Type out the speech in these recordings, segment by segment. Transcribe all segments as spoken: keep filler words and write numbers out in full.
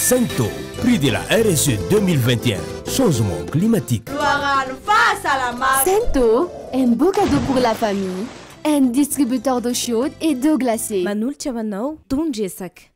Sento, prix de la R S E deux mille vingt et un, changement climatique. Sento, un beau cadeau pour la famille, un distributeur d'eau chaude et d'eau glacée. Manolotra hoanao tondresaka.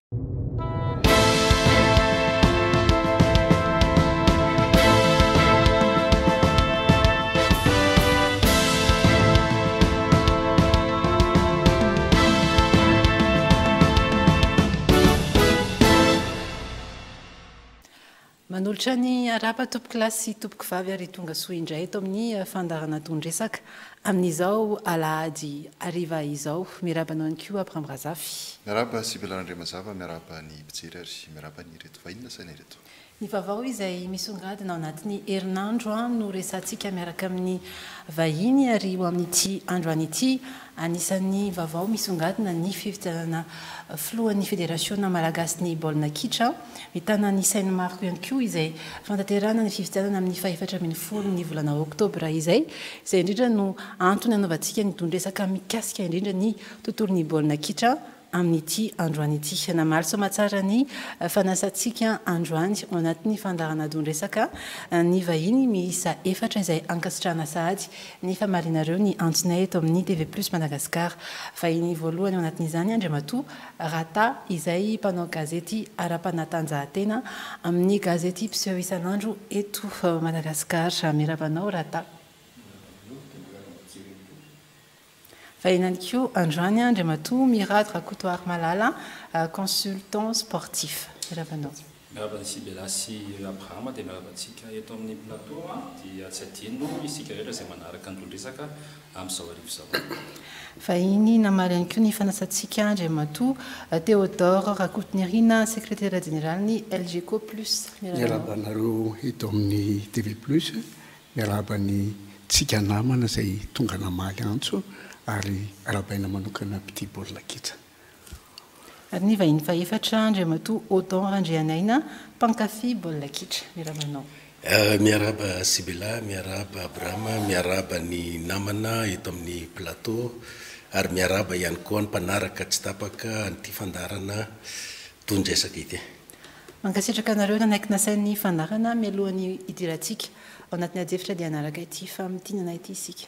Manolotra ny arapa tompoko lasy sy tompoko vavy ary tonga soa indray eto amin'ny fandarana tondresaka amin'izao alahady ariva izao miarabanao any koa Abramrazafy. Miaraba Sibelanandre Mazava, miaraba ny mpijery ary miaraba ny reto vahiny saina reto. Ny vaovao izay misongadina ao anatin'ny herinandro no resantsika miaraka amin'ny vahiny ary ho amin'ity andro an'ity anisan'ny vaovao misongadina ny fifidianana filohan'ny federasiona malagasy ny baolina kitra mitana ny sainy maro ihany koa izay fantanterana ny fifidianana amin'ny fahaefatra ambin'ny folo ny volana oktobra izay izay indrindra no antony anaovantsika ny tondresaka mikasika indrindra ny tontolon'ny baolina kitra amin'ity androany ity. Namaly soamatsara ny fanasantsika androany ao anatin'ny fandarana tondresaka ny vahiny miisa efatra izay ankasitrahana sahady ny famarinareo ny antonay eto amin'ny T V plus Madagasikara. Vahiny voalohany ao anatin'izany Andriamatoa Rata izay mpanao gazety ara-panatanjahantena amin'ny gazety mpiseho isan'andro eto Madagasikara. Mirabanao Rata. Fainany koa androany Andriamatoa Mirad Rakotoar Malala, consultant sportif. Mirabanao. Mirabany Sibela sy Abrahama dia mirabantsika eto amin'ny plateau dia tsy adino isika rehetra izay manaraka ny tondresaka amin'izao arivo izao. Fahiny namaly ihany koa ny fanasantsika Andriamatoa Théodore Rakotnerina, secrétaire général ny L G C O plus. Miarabanareo eto amin'ny T V plus, miarabany tsika namana izay tonga namaly antso ary arabaina manokana piti baolina kitra. Ary ny vahiny faefatra Andriamatoa Odon Randrianaina mpankafy baolina kitra. Mirabanao. Miaraba Sibela, miaraba Abrahama, miaraba ny namana eto amin'ny plateau ary miaraba ihany koa ny mpanaraka tsy tapaka an'ity fandarana tondresaka ity. Mankasitraka anareo nanaiky nasain'ny fandarana mialohan'ny idirantsika ao anatin'ny adefitra dia anaraka ity famitinana ity isika.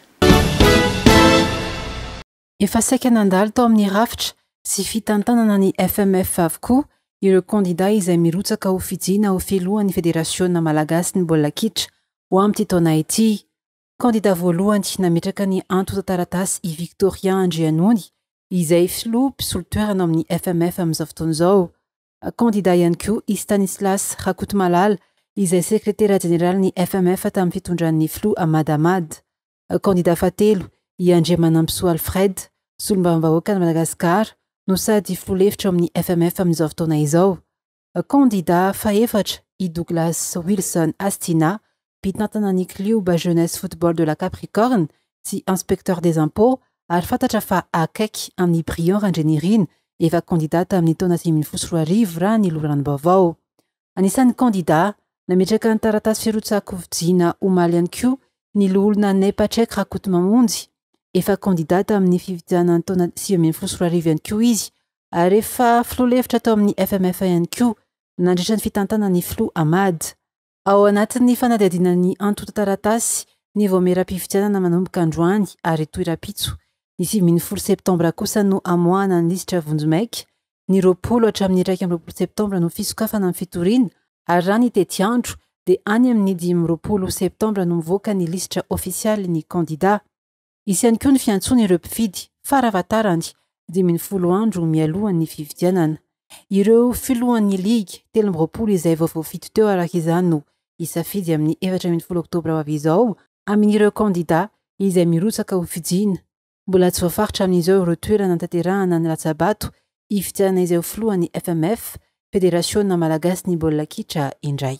Efa saika nandalo tao amin'ny rafitra sy fitantanana ny F M F avokoa ireo kandida izay mirotsaka ho fidiana ho filohan'ny federasiona malagasy ny baolina kitra ho amin'ity taona ity. Kandida voalohany nametraka ny antota taratasy i Victorien Andrianony izay filoha mpisolo toerana amin'ny F M F amin'izao fotoana izao. Kandida ihany koa i Stanislas Rakotomalala izay sekretera jeneraly ny F M F tamin'ny fitondran'ny filoha Amadamad. Kandida fahatelo i Andriamanampisoa Alfred, solombavam-bahoaka ny Madagasikara no sady filoha-hevitra amin'ny F M F amin'izao fotoana izao. Kandida fahaefatra i Douglas Wilson Astina, mpitantana ny Clioba Jeunesse Football de la Capricorne sy inspecteur des impôts ary fantatra fa akaiky amin'ny Brian Randrenirina efa kandidata amin'ny taona sivy ambin'ny folo sy roa arivo raha ny lorany vaovao. Anisan'ny kandida nametraka ny taratasy firotsako fidiana omaly ihany koa ny loholona Nepatrek Rakotomamonjy efa kandidata amin'ny fifidianana taona sivy ambin'ny folo sy roa arivo ihany koa izy ary efa filoha-hevitra tao amin'ny F M F ihany koa nandritra ny fitantanana ny filoha Amad. Ao anatin'ny fanadihadiana ny antota taratasy ny voameram-pifidianana manomboka androany ary toera-pitso ny sivy ambin'ny folo septambra kosa no amoahana ny lisitra vonjomaika ny roapolo hatramin'ny iraika amby roapolo septambra no fisokafana amin'ny fitoriana ary raha ny tety andro dia any amin'ny dimy amby roapolo septambra no mivoaka ny lisitra ofisialy ny kandida. Isy ihany koa ny fiantsoana ireo mpifidy faravatarany dimy ambin'ny folo andro mialohan'ny fifidianana. Ireo filohan'ny liga telo amby roapolo izay vaovao fito teo araka izany no isafidy amin'ny efatra ambin'ny folo oktobra ho avy izao amin'ireo kandida izay mirotsaka ho fidiana. Mbola tsy voafaritra amin'izao ireo toerana tanterahana ny latsabato ifidianana izay ho filohan'ny F M F, Federasiona Malagasy ny baolina kitra indray.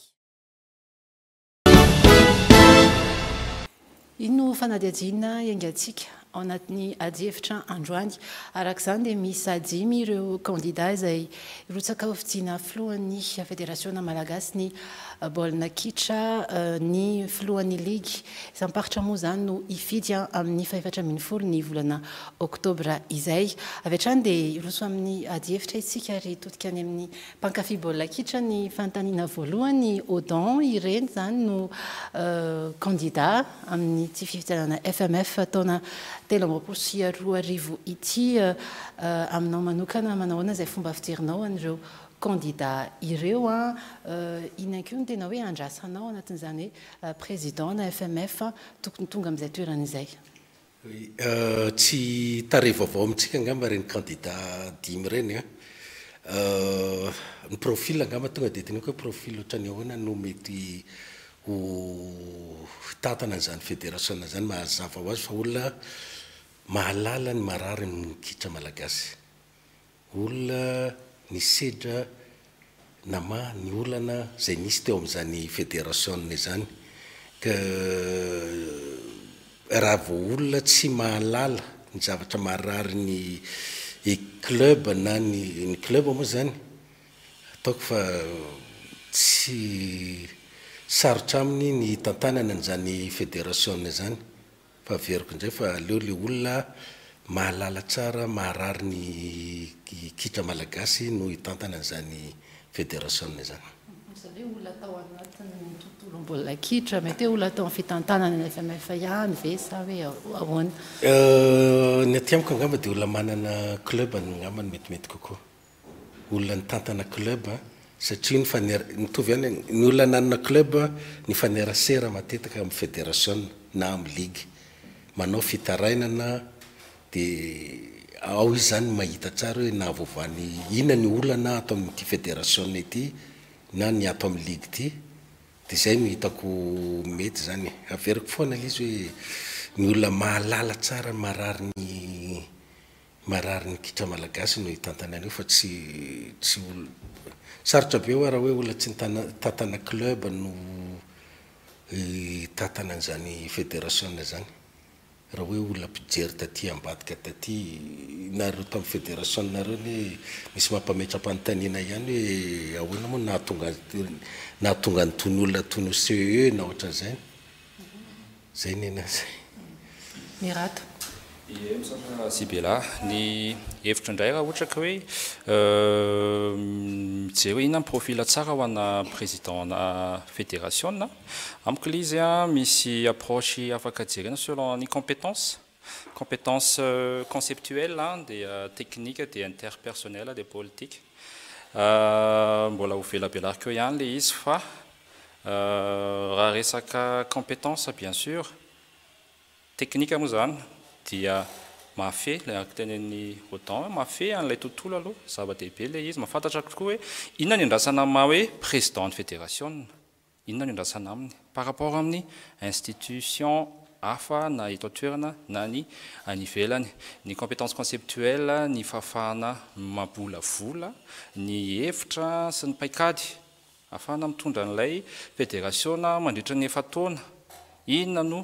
Ino fanadihadiana iangatsika ao anatin'ny adihevitra androany arak'izany dia misy adimy ireo candidat izay irotsaka ho fidiana filohan'ny fédération malagasy ny baolina kitra ny filohan'ny ligue isam-paritra moa zany no ifidy amin'ny faefatra ambin'ny folo ny volana oktobra izay avy hatrany dia iroso amin'ny adihevitra isika ary totika any amin'ny mpankafy baolina kitra ny fanontaniana voalohany Odon ireny zany no candidat amin'ny tsy fifidianana F M F taona telo amby roapolo sy roa arivo ity aminao manokana manahoana izay fomba fijerinao an'ireo candidat ireo a inona koa no tena hoe andrasanao anatin'izany hoe président na F M F tokony tonga amin'izay toerana izay tsy tare vaovao amintsika angamba reny candidat dimy reny a ny profil angamba tonga dia teniko hoe profil ohatrany ahoana no mety ho tatana an'izany fédération zany mahazava ho azy fa olona mahalala ny marary ny kitra malagasy olona ny sedra nama ny olana zay nisy teo amin'izany fédération zany ka raha vao olona tsy mahalala ny zavatra marary ny club na ny ny club moa zany ataoko fa tsy sarotra aminy ny tantanana n'izany fédération zany fa veriko indray fa aleo le olona mahalala tsara maharary ny kitra malagasy no hitantana an'izany fédération zany hoe olona tao anatin'ny tontolo baolina kitra mety hoe olona tao amin'ny fitantanana ny F M F ihany ve sa hoe ahoana ny aty amiko angamba dia olona manana club angamba ny metimety kokoa olona nitantana club satria ny fanera mitovy ihany ny olona nanana club ny fanerasera matetika amin'ny fédération na amin'ny ligue manao fitarainana dia ao izy zany mahita tsara hoe nahavoavany inona ny olana ato amin'ity fédération ity na ny ato amin'ny ligue ity dia izay no hitako mety zany averiko foana l izy hoe ny olona mahalala tsara marary ny marary ny kitra malagasy no hitantana an'io fa tsy tsy olo sarotra be ho raha hoe olona tsy nitatana club no tatana an'izany fédération zany raha hoe olona mpijery taty ambadika taty nareo tamin'ny fédération nareo ny misy mampametra-panontaniana ihany hoe ahoana moa nahatonga nahatonga nytony olona tony C E na ohatran'izay zay nena zay mirato ie misatra sibela ny hevitra indray raha ohatra ka hoe mijery hoe inona ny profil tsara ho ana président na fédération amiko le izy a misy approche afaka jerena selon ny compétence compétence conceptuelle dia technique dia interpersonnelle dia politique mbola ho velabelariko eo ihany le izy fa raha resaka compétence bien sûr technique moa zany dia mahafehy le akitenen'ny Odon mahafehy an'ilay tontolo aloha zava-dehibe le izy mahafantatra tokoa hoe inona ny andrasana maha hoe président ny fédération inona ny andrasana aminy par rapport amin'ny institution hafa na eto an-toerana na ny any ivelany ny compétence conceptuelle ny fahafahana mabolavola ny hevitra sy ny paikady ahafahana mitondra n'ilay fédération mandritra ny efa taona inona no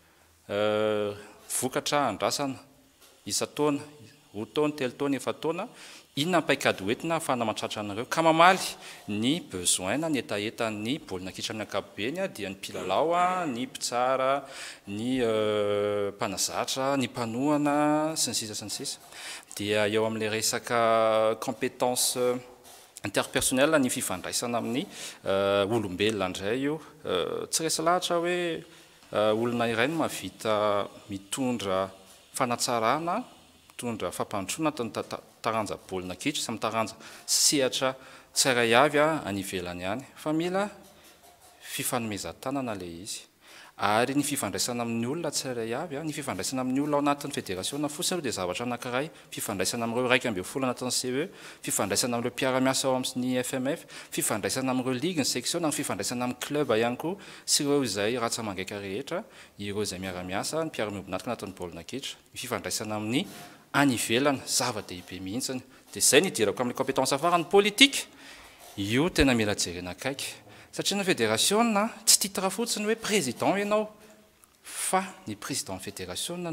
vokatra andrasana isa taona roa taona telo taona efa taona inona ny paikady hoentina ahafahana mahatratra anareo ka mamaly ny besoin ny etaetan'ny baolina kitra amin'ny ankapobeny dia ny mpilalao ny mpitsara ny mpanazatra ny mpanohana sy ny sisa sy ny sisa dia eo amin'ilay resaka compétence interpersonnelle ny fifandraisana amin'ny olombelona indray io tsy resa lahatra hoe olona iray no mahavita mitondra fanatsarana mitondra fampandrosoana taranja baolina kitra sy mitaranja sehatra tsirairay avy any ivelany ihany fa mila fifanomezan-tanana le izy ary ny fifandraisana amin'ny olona tsirairay avy ny fifandraisana amin'ny olona ao anatin'ny fédération fotsiny aloha dia zavatra anankiray fifandraisana amin'ireo raika ambin'ny folo anatin'ny C E fifandraisana amin'ireo mpiara-miasa ao amin'ny F M F fifandraisana amin'ireo ligue ny section na fifandraisana amin'ny club ihany koa sy ireo izay ratsa mangaika rehetra ireo izay miara-miasa ny mpiara-miombonatiko anatin'ny baolina kitra fifandraisana amin'ny any ivelana zava-dehibe mihitsiny dia izay nidirako amin'ny compétence afarany politique io tena mila jerena akaiky satria ny fédération tsy titre fotsiny hoe président ianao fa ny président fédération no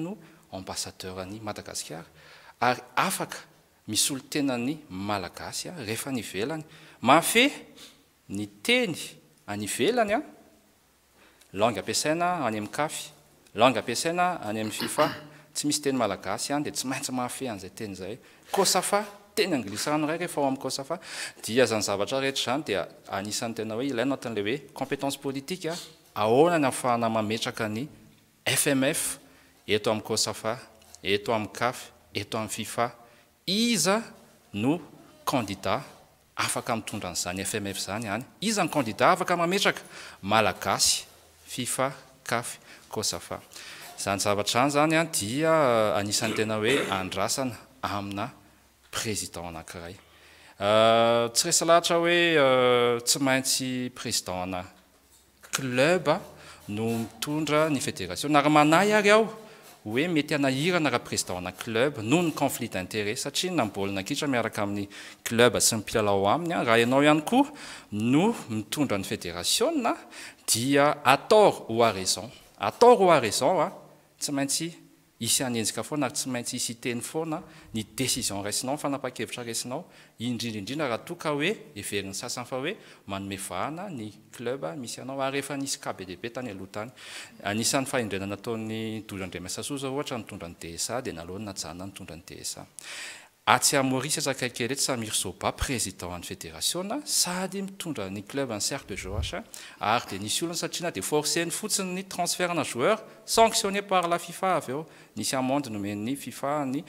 ambassadeur any Madagasikara ary afaka misy olo tenany malagasy rehefa ny velany mafe ny teny any velany a langue ampiasaina any amin'ny kafy langue ampiasaina any amin'ny FIFA tsy misy teny malagasy any dia tsy maintsy mafe an'izay teny zay kosafa teny anglisany ray rehefa ao amin'ny kosafa dia zany zavatra rehetra zany dia anisan'ny tena hoe ilaina atin'ilay hoe compétence politique ahoana ny ahafahana mametraka ny F M F eto amin'ny kosafa eto amin'ny kafy eto amin'ny FIFA iza no candidat afaka mitondra an'izany F M F zany any iza ny candidat afaka mametraka malagasy FIFA kafy kosafa zany zavatra any zany dia anisan'ny tena hoe andrasana amina président anankiray tsy resy lahatra hoe tsy maintsy président ana club no mitondra ny fédération ary manahy ary aho hoe mety anahirana raha président ana club noho ny conflit d'intérêt satria na baolina kitra miaraka amin'ny club sy ny mpilalao aminy raha ianao ihany koa no mitondra ny fédération na dia à tort ou à raison à tort ou à raison a tsy maintsy isy anenjika foana ary tsy maintsy isy teny foana ny décision raisinao fanapa-kevitra raisinao indrindra indrindra raha toa ka hoe everiny sasany fa hoe manome vahana ny club misy anao ary rehefa nisy K B D B tany aloha tany anisan'ny fahendrenana nataon'ny Doulandremasasoza ohatra nitondra ny D S A dia naloha najana nitondra ny D S A atsy Maurice Sakaiky reto Samir Soba président an'ny fédération sady mitondra ny club en cercle de joueurs ary dia nisy olona satria na dia forcény fotsiny ny transfert na joueur sanctionné par la FIFA avy eo nisy amende nomen'ny FIFA ny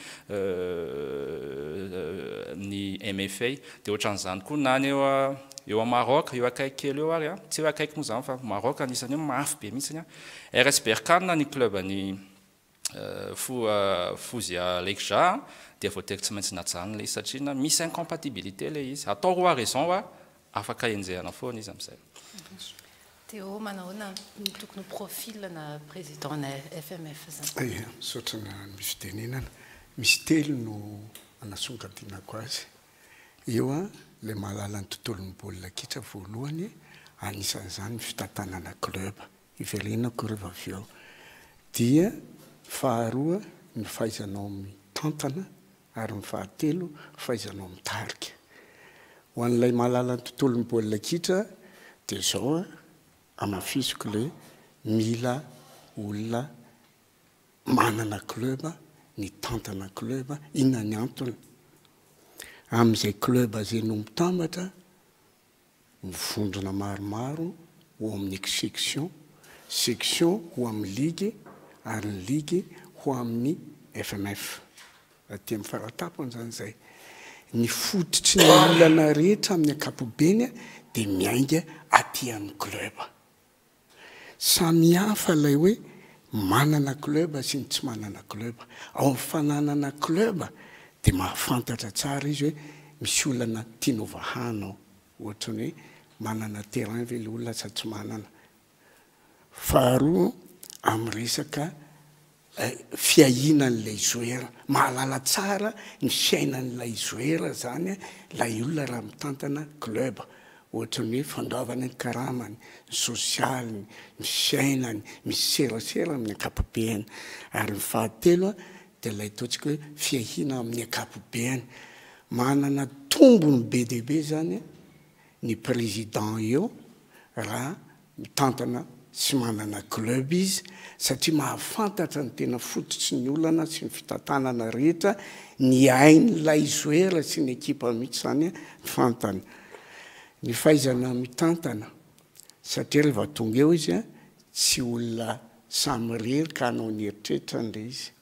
ny M F A dia ohatran'izany koa nany eo eo a Maroc eo akaiky kely eo ary tsy hoe akaiky moa zany fa Maroc anisany hoe mafy be mihitsiny R S Berkane ny club ny Fouzia Lekja dia voatery tsy maintsy najana ilay satria na misy incompatibilité ilay izy atao roa raison a afaka enjehana foana izy amin'izay. Théo manahoana ny tokony profil na président na F M F zany? Ia, sotrana misy tenenana misy telo no anasongadinako azy. Eo a le mahalala ny tontolon'ny baolina kitra voalohany anisan'izany ny fitantanana club iverenako rehefa avy eo dia faharoa ny fahaizanao mitantana ary ny fahatelo fahaizanao mitarika ho an'ilay mahalala ny tontolon'ny baolina kitra dia zao amafisiko le mila olona manana club ny tantana club inona ny antony amin'izay club zay no mitambatra mivondrona maromaro ho amin'ny section section ho amin'ny ligue ary ny ligue ho amin'ny F M F aty amin'ny faratapony zany zay ny fototry ny olana rehetra amin'ny ankapobeny dia miainga aty amin'ny club samy hafa ilay hoe manana club sy ny tsy manana club ao amin'ny fananana club dia mahafantatra tsara izy hoe misy olana tiana ovahanao ohatra ny hoe manana terrain ve le olona sa tsy manana faharoa amin'ny resaka fiahinan'ilay joueur mahalala tsara ny fiainan'ilay joueur zany lay olona raha mitantana club ohatra ny hoe fandoavany ny karamany ny sosialy ny fiainany misy serasera amin'ny ankapobeny ary ny fahatelo dia lay ataontsika hoe fiahina amin'ny ankapobeny manana tombony be dia be zany ny président eo raha mitantana sy manana club izy satria mahafantatra ny tena fototsy ny olana sy ny fitantanana rehetra ny ain'ilay joueur sy ny ekipa mihitsy zany fantany ny fahaizana mitantana satria rehefa tonga eo izy a tsy olona samy rery ka hanao ny eritreritra n'ilay izy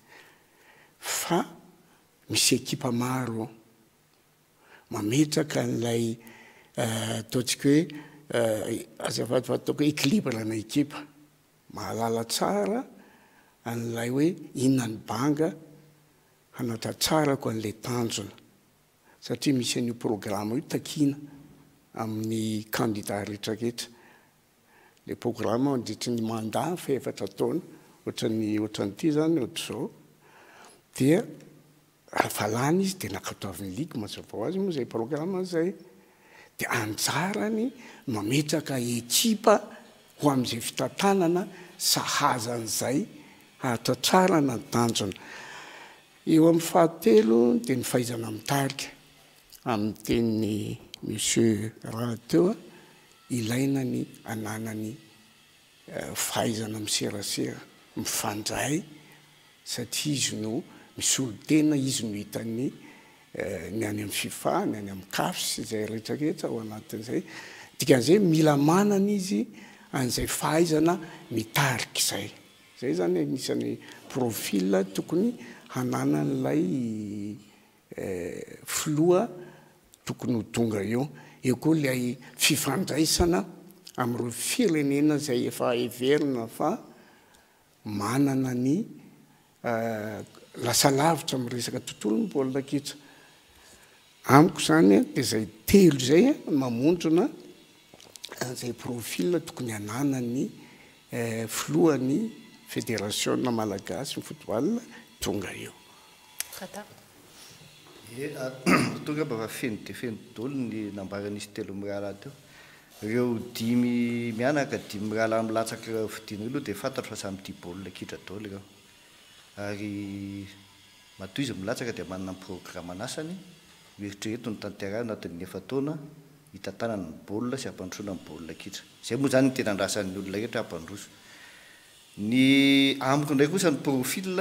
fa misy ekipa maro mametraka n'ilay ataontsika hoe azafadifataoko hoe équilibre na ekipa mahalala tsara an'ilay hoe inona ny banga hanatra tsarako an'ilay tanjona satria misy an'io programme io takina amin'ny candidat rehetrarehetra le programme mandritry ny mandat fa efatra taona ohatrany ohatran'ity zany ohatr'izao dia ravalany izy dia nakatavin'ny ligue mazava ho azy moa zay programme zay dia anjarany mametraka ekipa ho amin'izay fitantanana sahazan'izay atao tsara na tanjona eo amin'ny fahatelo dia ny fahaizana mitarika amin'ny tenin'ny monsieur raha teo a ilaina ny ananany fahaizana miserasera mifandray satria izy no misy olo tena izy no hitany ny any amin'ny fifa ny any amin'ny kafy izay rehetrarehetra ao anatin'izay dikan'izay mila manana izy an'izay fahaizana mitarika izay zay zany anisany profil tokony hanana n'ilay filoha tokony ho tonga eo eo koa ilay fifandraisana amin'ireo firenena izay efa heverina fa manana ny lasa lavitra amin'ny resaka tontolo ny baolina kitra amiko zany dia zay telo zay mamondrona an'izay profil tokony hanana ny filohan'ny fédération malagasy ny football tonga eo tonga mba fa feno dia feno dolo ny nambaran'izy telo mirahalahy teo ireo dimy mianaka dimy mirahalahy milatsaka fidina io aloha dia fantatro fa samy tia baolina kitra dolo ireo ary matoy izy milatsaka dia manana programme anasany eritrereto ny tanterah anatin'ny efa taona hitantanana ny baolina sy hampandrosoana ny baolina kitra zay moa zany ny tena andrasan'ny olona rehetra hampandroso ny amiko indray kosa ny profil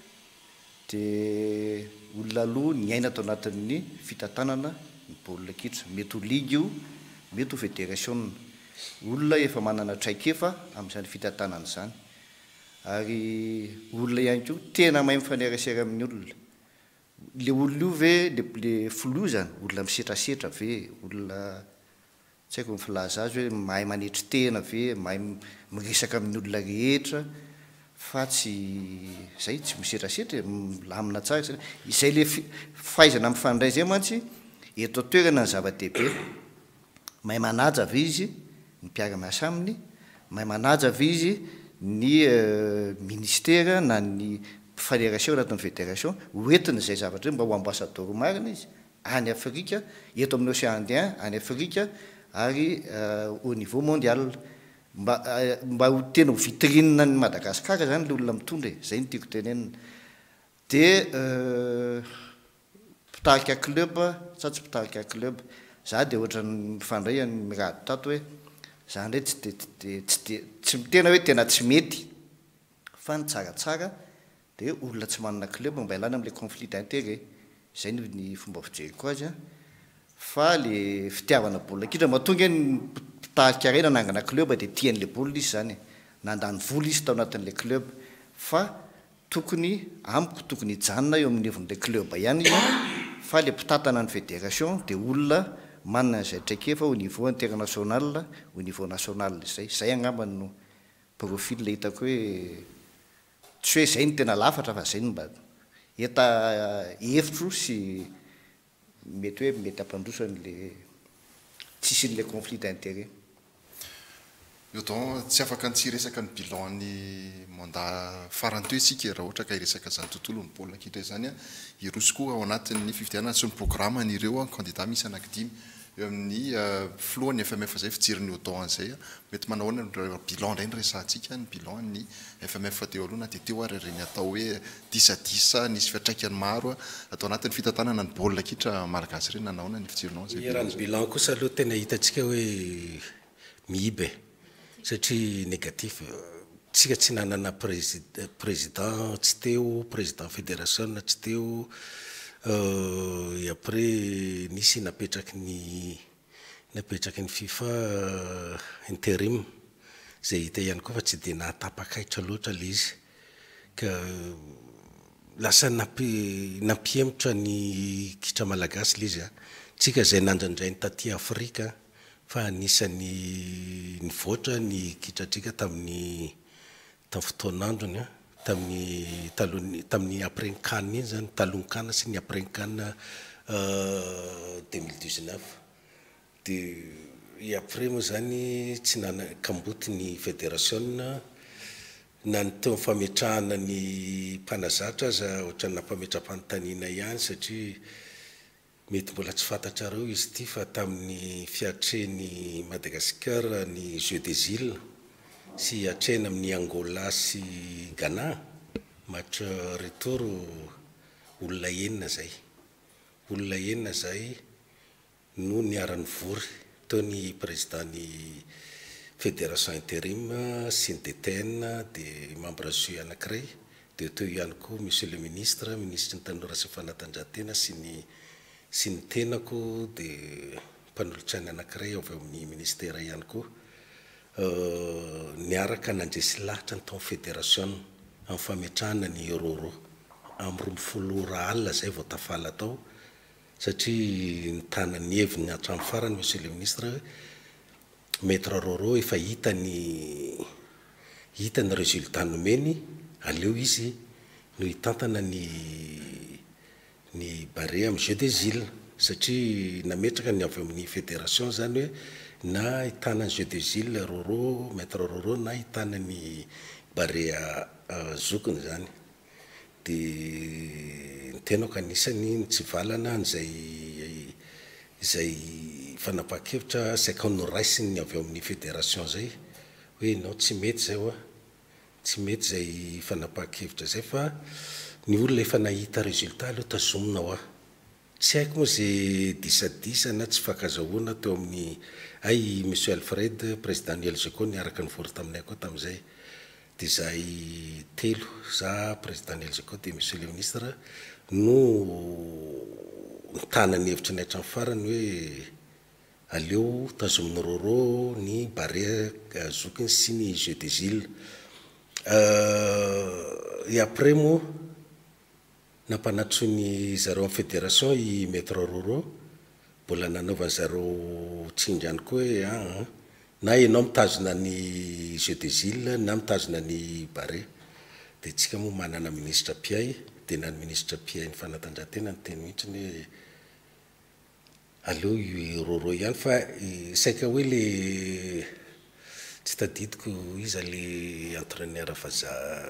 dia olona aloha ny aina atao anatin'ny fitantanana ny baolina kitra mety ho ligue io mety ho fédération olona efa manana traikefa amin'izany fitantanana izany ary olona ihany koa tena mahay mifanerasera amin'ny olona le olona io ve le flou zany olona misetrasetra ve olona tsy haiko mifilaza azy hoe mahay manetry tena ve mahay miresaka amin'ny olona rehetra fa tsy zay tsy misetrasetra lamina tsara izay le fahaizana mifandray zay mantsy eto toerana ny zava-dehibe mahay manaja ve izy ny mpiara-miasa aminy mahay manaja ve izy ny ministera na ny mpifaneraseo anatin'ny fédération hoentina izay zavatra mba ho ambassadeur marina izy any Afrika eto amin'ny Océan Indien any Afrika ary au niveau mondial mba mba ho tena ho vitrine ny Madagasikara zany le olona mitondra zay ny tiako tenenina dia mpitarika club sa tsy mpitarika club za dia ohatran'ny mifandray ny mirahady tato hoe za ndray tsy de tsy de tsy tena hoe tena tsy mety fa ny tsaratsara dia olona tsy manana club mba ilana amin'ilay conflit d'intérêt zay ny fomba fijeriko azy a fa le fitiavana baolina kitra mahatonga ny mpitarika iray nanangana club dia tian'ilay baolina izy zany nandany vola izy tao anatin'ilay club fa tokony amiko tokony hijanona eo amin'ny nivon'ilay club ihany izy fa le mpitatana ny fédération dia olona manana izay traikefa au niveau international au niveau national zay zay angamba no profil hitako hoe tsy hoe zay ny tena lafatra fa zay ny mba eta hevitro sy mety hoe mety hampandroso an'le tsisy n'le conflit d'intérêt io don tsy afaka ntsiresaka ny bilan ny mandat farany teo isika raha ohatra ka hiresaka zany tontolo ny baolina kitra zany a iroso koa ao anatin'ny fifidianana sy ny programme an'ireo candidat misy anankidimy eo amin'ny filohany F M F zay fijeriny odon an'izay mety manao ahoana bilan indray ny resantsika ny bilan ny F M F teo aloha na dia teo ary reny atao hoe disa disa nisy fiatraikany maro atao anatin'ny fitantanana ny baolina kitra malagasy ireny nanaona ny fijerinao zay raha ny bilan kosa aloha tena hitantsika hoe mihibe satria négatif tsika tsy nanana président tsy teo président fédération tsy teo et après nisy napetraky ny napetraky ny FIFA intérim zay hita ihany koa fa tsy dia nahatapakaitra loatra le izy ka lasa napi nampihemotra ny kitra malagasy le izy a tsika zay nandrandray ny taty Afrika fa anisany ny voatra ny kitratrika tamin'ny tamin'ny fotoanandrony a tamin'ny talohany tamin'ny après ny CAN iny zany talohany CAN sy ny après ny CAN deux mille dix-neuf dia i après moa zany tsy nana kamboty ny fédération na ny teo fametrahana ny mpanazatra aza ohatra nampametram-panontaniana ihany satria mety mbola tsy fantatrareo izy ty fa tamin'ny fiatreny Madagasikara ny Jeux des Îles sy atrena amin'ny Angola sy Ghana match retour olona enina zay olona enina zay no niarany vory teo ny président ny fédération intérim sy ny D T N de membre jeu anankiray de teo ihany koa monsieur le ministre ministre ny tanora sy fanatanjahantena sy ny sy ny tenako de mpanolotra ny anankiray avy amin'ny ministère ihany koa niaraka nandresy lahatra ny tao fédération amin'ny fametrahana ny roro amin'ny roa folo raha alina zay vao tafala tao satria ny tanany heviny hatramin'ny farany monsieur le ministre maître roro efa hita ny hita ny résultat nomeny aleo izy no hitantana ny ny barré amin'ny jeu des îles satria nametraka ny avy amin'ny fédération zany hoe na hitana ny jeu des îles roro maître roro na hitana ny barré zokiny zany de ny tenako anisany tsy valana an'izay izay fanapahan-kevitra saika no raisiny ny avy amin'ny fédération zay hoe nao tsy mety zay hoa tsy mety zay fanapahan-kevitra zay fa ny olona efa nahita résultat aloha tazomina hoa tsy haiko moa zay disadisa na tsy fankazahoana teo amin'ny ay monsieur Alfred président ny L G C O niaraka ny vory taminay koa tamin'izay de zahay telo za président ny L G C O de monsieur le ministre no nitanany hevitra ny hatramin'ny farany hoe aleo tazominy roro ny barré zokiny sy ny jeu des îles et après moa nampanatso ny zareo amin'ny fédération i maître roro mbola nanaovany zareo tsindrany koa hoe a na ianao mitazona ny jeu des îles na mitazona ny barré de tsika moa manana ministre piay de na ny ministre piay ny fanatanjahantena ny teny mihitsy hoe aleo i roro ihany fa saika hoe le tsy tadidiko iza le entraîneur faza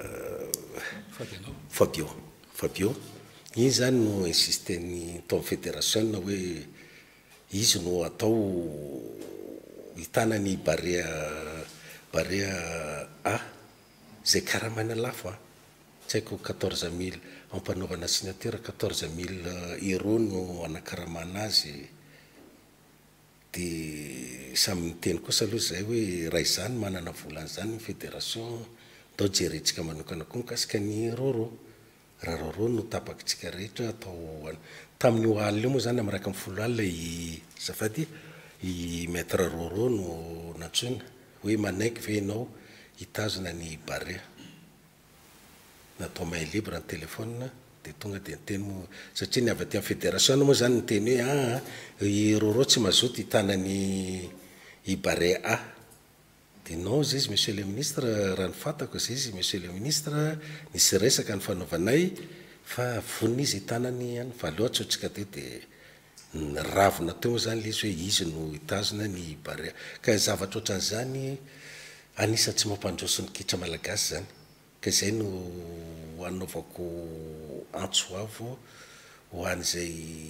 Fabio Fabio iny zany no insiste ny tao fédération hoe izy no atao hitana ny barré barré a zay karaha mana lafo a tsy haiko quatorze mille ampanaovana signature quatorze mille euro no anakaramana azy de samy miteny kosa aloha zay hoe raha izany manana volany zany ny fédération dao jerentsika manokana koa mikasika ny roro raha roro no tapakitsika rehetra atao tamin'ny oalina io moa zany am'raika amin'ny folo alina i zafady i maître roro no natsoina hoe manaiky ve ianao hitazona ny barré natao main libre ny téléphone de tonga de niteny moa satria ny avy aty amin'ny fédération moa zany niteny hoe a i roro tsy mazoto hitanany i barré a de non zay izy monsieur le ministre raha ny fantako zay izy monsieur le ministre nisy resaka ny fanaovanay fa vonina izy hitanany any fa aloha tsotrika teo de ravina teo moa zany le izy hoe izy no hitazona ny barré ka zavatra ohatran'izany anisa tsy mampandroso ny kitra malagasy zany ka zay no anaovako antsoavo ho an'izay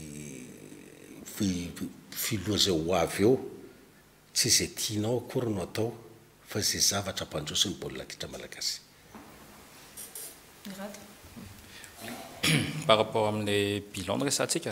filoha zay ho avy eo tsy zay tianao akory no atao fa zay zavatra ampandroso ny baolina kitra malagasy. Par rapport amin'ny bilan resatsika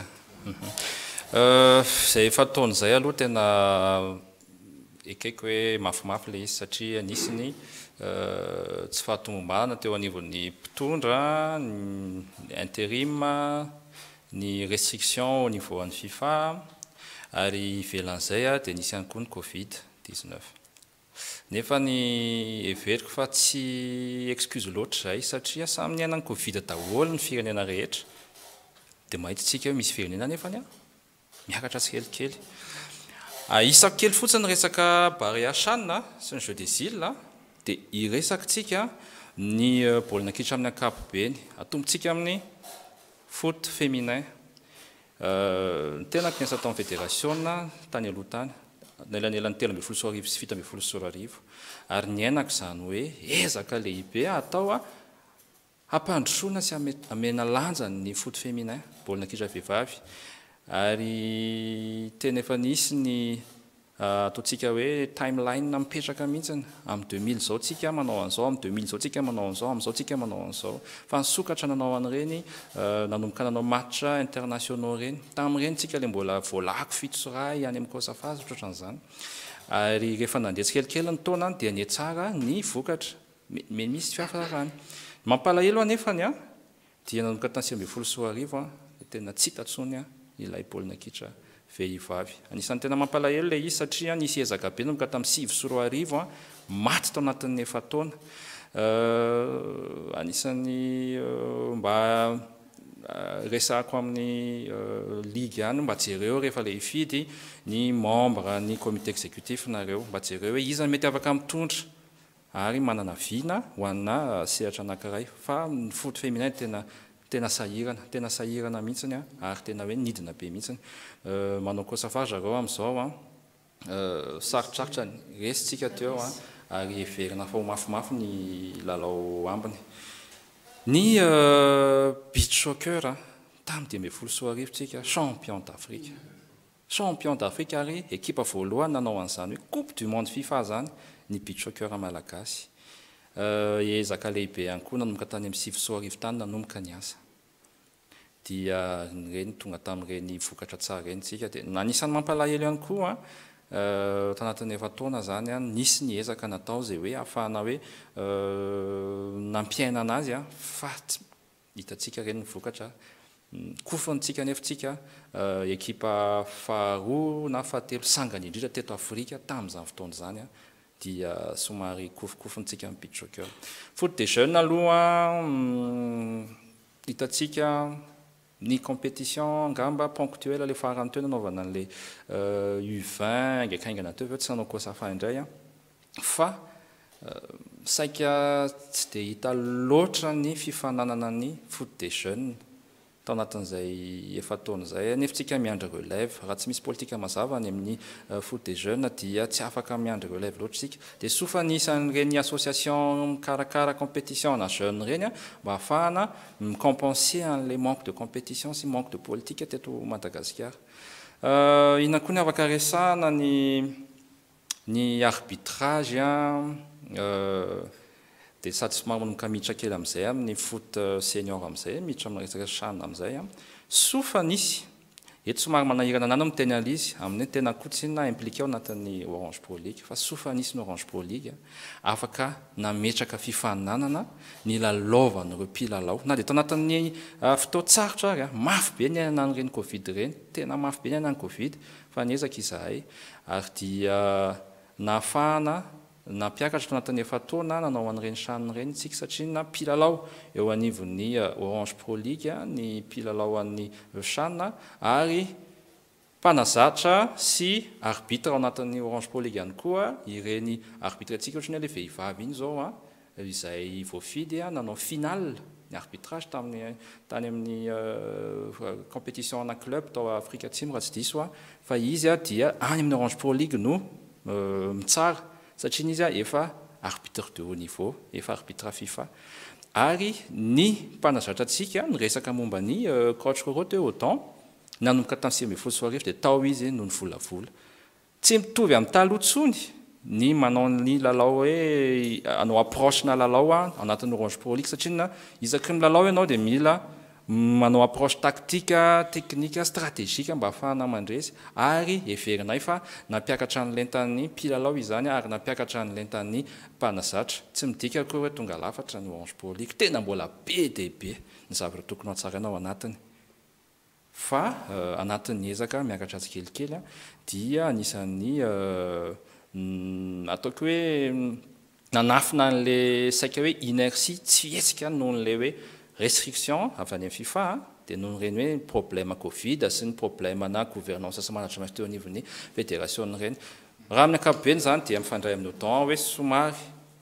zay efa taony zay aloha tena ekaiky hoe mafimafy le izy satria anisiny tsy fahatombombana teo anivon'ny mpitondra ny intérim ny restriction au niveau an'ny FIFA ary ivelan'izay a de nisy ihany koa ny covid dix-neuf nefa ny everiko fa tsy excuse loatra zay satria samy niaina ny covid daholo ny firenena rehetra de mahitsitsika hoe misy firenena nefany a miakatra tsy kelikely isako kely fotsiny resaka barré achanina sy ny jeu des îles de iresakitsika ny baolina kitra amin'ny ankapobeny atombotsika amin'ny foot féminin ny tena mpiasa tao amin'ny fédération tany aloha tany nelanelan'ny telo ambin'ny folo sy arivo sy fito ambin'ny folo sy arivo ary niainako zany hoe ezaka lehibe atao a hampandrosoana sy amena lanja ny foot féminin baolina kitra vehivavy ary tena efa nisy ny ataontsika hoe timeline mipetraka mihitsiny amin'ny deux mille zao tsika manao an'izao amin'ny deux mille zao tsika manao an'izao amin'izao tsika manao an'izao fa nisokatra nanao an'ireny nanomboka nanao match internationaux reny tamin'ireny tsika le mbola voalako fito sy ray any amin'ny Kosafazy ohatran'izany ary rehefa nandeha tsikelikely ny taona dia ny tsara ny vokatra me misy fiafarany mampalahelo anefany a dia nanomboka tany sivy ambin'ny folo sy roa arivo a tena tsy tatsony a ilay baolina kitra vehivavy anisan'ny tena mampalahelo ilay izy satria nisy ezaka be nanomboka tamin'ny sivy sy roa arivo a maty tao anatin'ny efa taona anisan'ny mba resako amin'ny ligue any mba jereo rehefa le hifidy ny membre ny comité exécutif nareo mba jereo hoe iza mety afaka mitondra ary manana vina ho anna sehatra anankiray fa ny foot féminin tena tena sahirana tena sahirana mihitsiny a ary tena hoe nidina be mihitsiny manao Kosafa zareo amin'izao a sarotsarotra resitsika teo a ary everina fa ho mafimafy ny lalao ambiny ny beach soccer a tamin'ny dimy ambin'ny folo sy roa arivo tsika champion d'Afrique champion d'Afrique ary équipe voalohany nanao an'izany hoe coupe du monde FIFA zany ny beach soccer malagasy ezaka lehibe ihany koa nanomboka tany amin'ny sivy sy roa arivo tany nanomboka ny asa dia reny tonga tamin'ireny vokatra tsara reny tsika dia anisan'ny mampalahelo ihany koa a tanatin'ny efa taona zany a nisy ny ezaka natao zay hoe ahafahana hoe nampiaina anazy a fa hitatsika reny ny vokatra kofontsika nefitsika ekipa faharoa na fahatelo sangany indrindra teto Afrika tamin'izany fotoana zany a dia somary kofokofontsika amin'ny beach soccer foot des jeunes aloha hitatsika ny compétition ngamba ponctuelle le farany teo nanaovana an'le U vingt ngaikaingana teo ve tsy nanao Kosafa indray a fa saika tsy dia hita loatra ny fifananana ny foot des jeunes tao anatin'izay efa taona izay nefitsika miandry relève raha tsy misy politika mazava any amin'ny foot des jeunes dia tsy afaka miandry relève loatra isika dia sofa nisan'ireny association mikarakara compétition na jeune reny a mba ahafahana micompenser an'ilay manque de compétition sy manque de politique teto Madagasikara inona koa ny afaka resahana ny ny arbitrage a dia sady somary manomboka miditra kely amin'izay amin'ny foot senior amin'izay miditra amin'ny resaka chane amin'izay a sofa nisy eto somary manahirana anana miteny an'izy amin'ny tena kotsina impliqué ao anatin'ny Orange Pro League fa sofa nisy ny Orange Pro League afaka nametraka fifaninanana ny lalaovan'ireo mpilalao na dia tao anatin'ny fotoatsarotra ary a mafy be ny ainana an'ireny Covid ireny tena mafy be ny ainana ny Covid fa niezaka izahay ary dia nahafahana nampiakatra tao anatin'ny efa taona nanao an'ireny chane ireny tsika satria na mpilalao eo anivon'ny Orange Pro League ny mpilalao an'ny chane ary mpanazatra sy arbitre ao anatin'ny Orange Pro League ihany koa ireny arbitre antsika ohatrany hoe le vehivavy iny zao a izay voafidy a nanao finale ny arbitrage tamin'ny tany amin'ny compétition ana club tao Afrika Atsimo raha tsy diso a fa izy a dia any amin'ny Orange Pro League no mitsara satria izy a efa arbitre de haut niveau efa arbitre FIFA ary ny mpanazatra antsika ny resaka momba ny coach Roro teo autant nanomboka tamin'ny sivy ambin'ny folo sy roa arivo dia tao izy no ny volavola tsy mitovy amin'ny taloha tsony ny manao ny lalao hoe anao approche na lalao a anatin'ny Orange Pro League satria na isaky ny lalao ianao dia mila manao approche tactique technique stratégique mba ahafahana mandresy ary everinay fa nampiakatra ny lentan'ny mpilalao izany ary nampiakatra ny lentan'ny mpanazatra tsy midika koa hoe tonga lafatra ny Orange Pro League tena mbola be dia be ny zavatra tokony hatsaraina ao anatiny fa anatin'ny ezaka miakatra tsikelikely dia anisan'ny ataoko hoe nanafina an'le saika hoe inertie tsy hetsika noho n'le hoe restriction avy any amin'ny FIFA dia noho ireny hoe problème Covid sy ny problème na gouvernance sy management teo anivon'ny fédération ireny raha amin'ny ankapobeny zany dia mifandray amin'ny autant hoe somary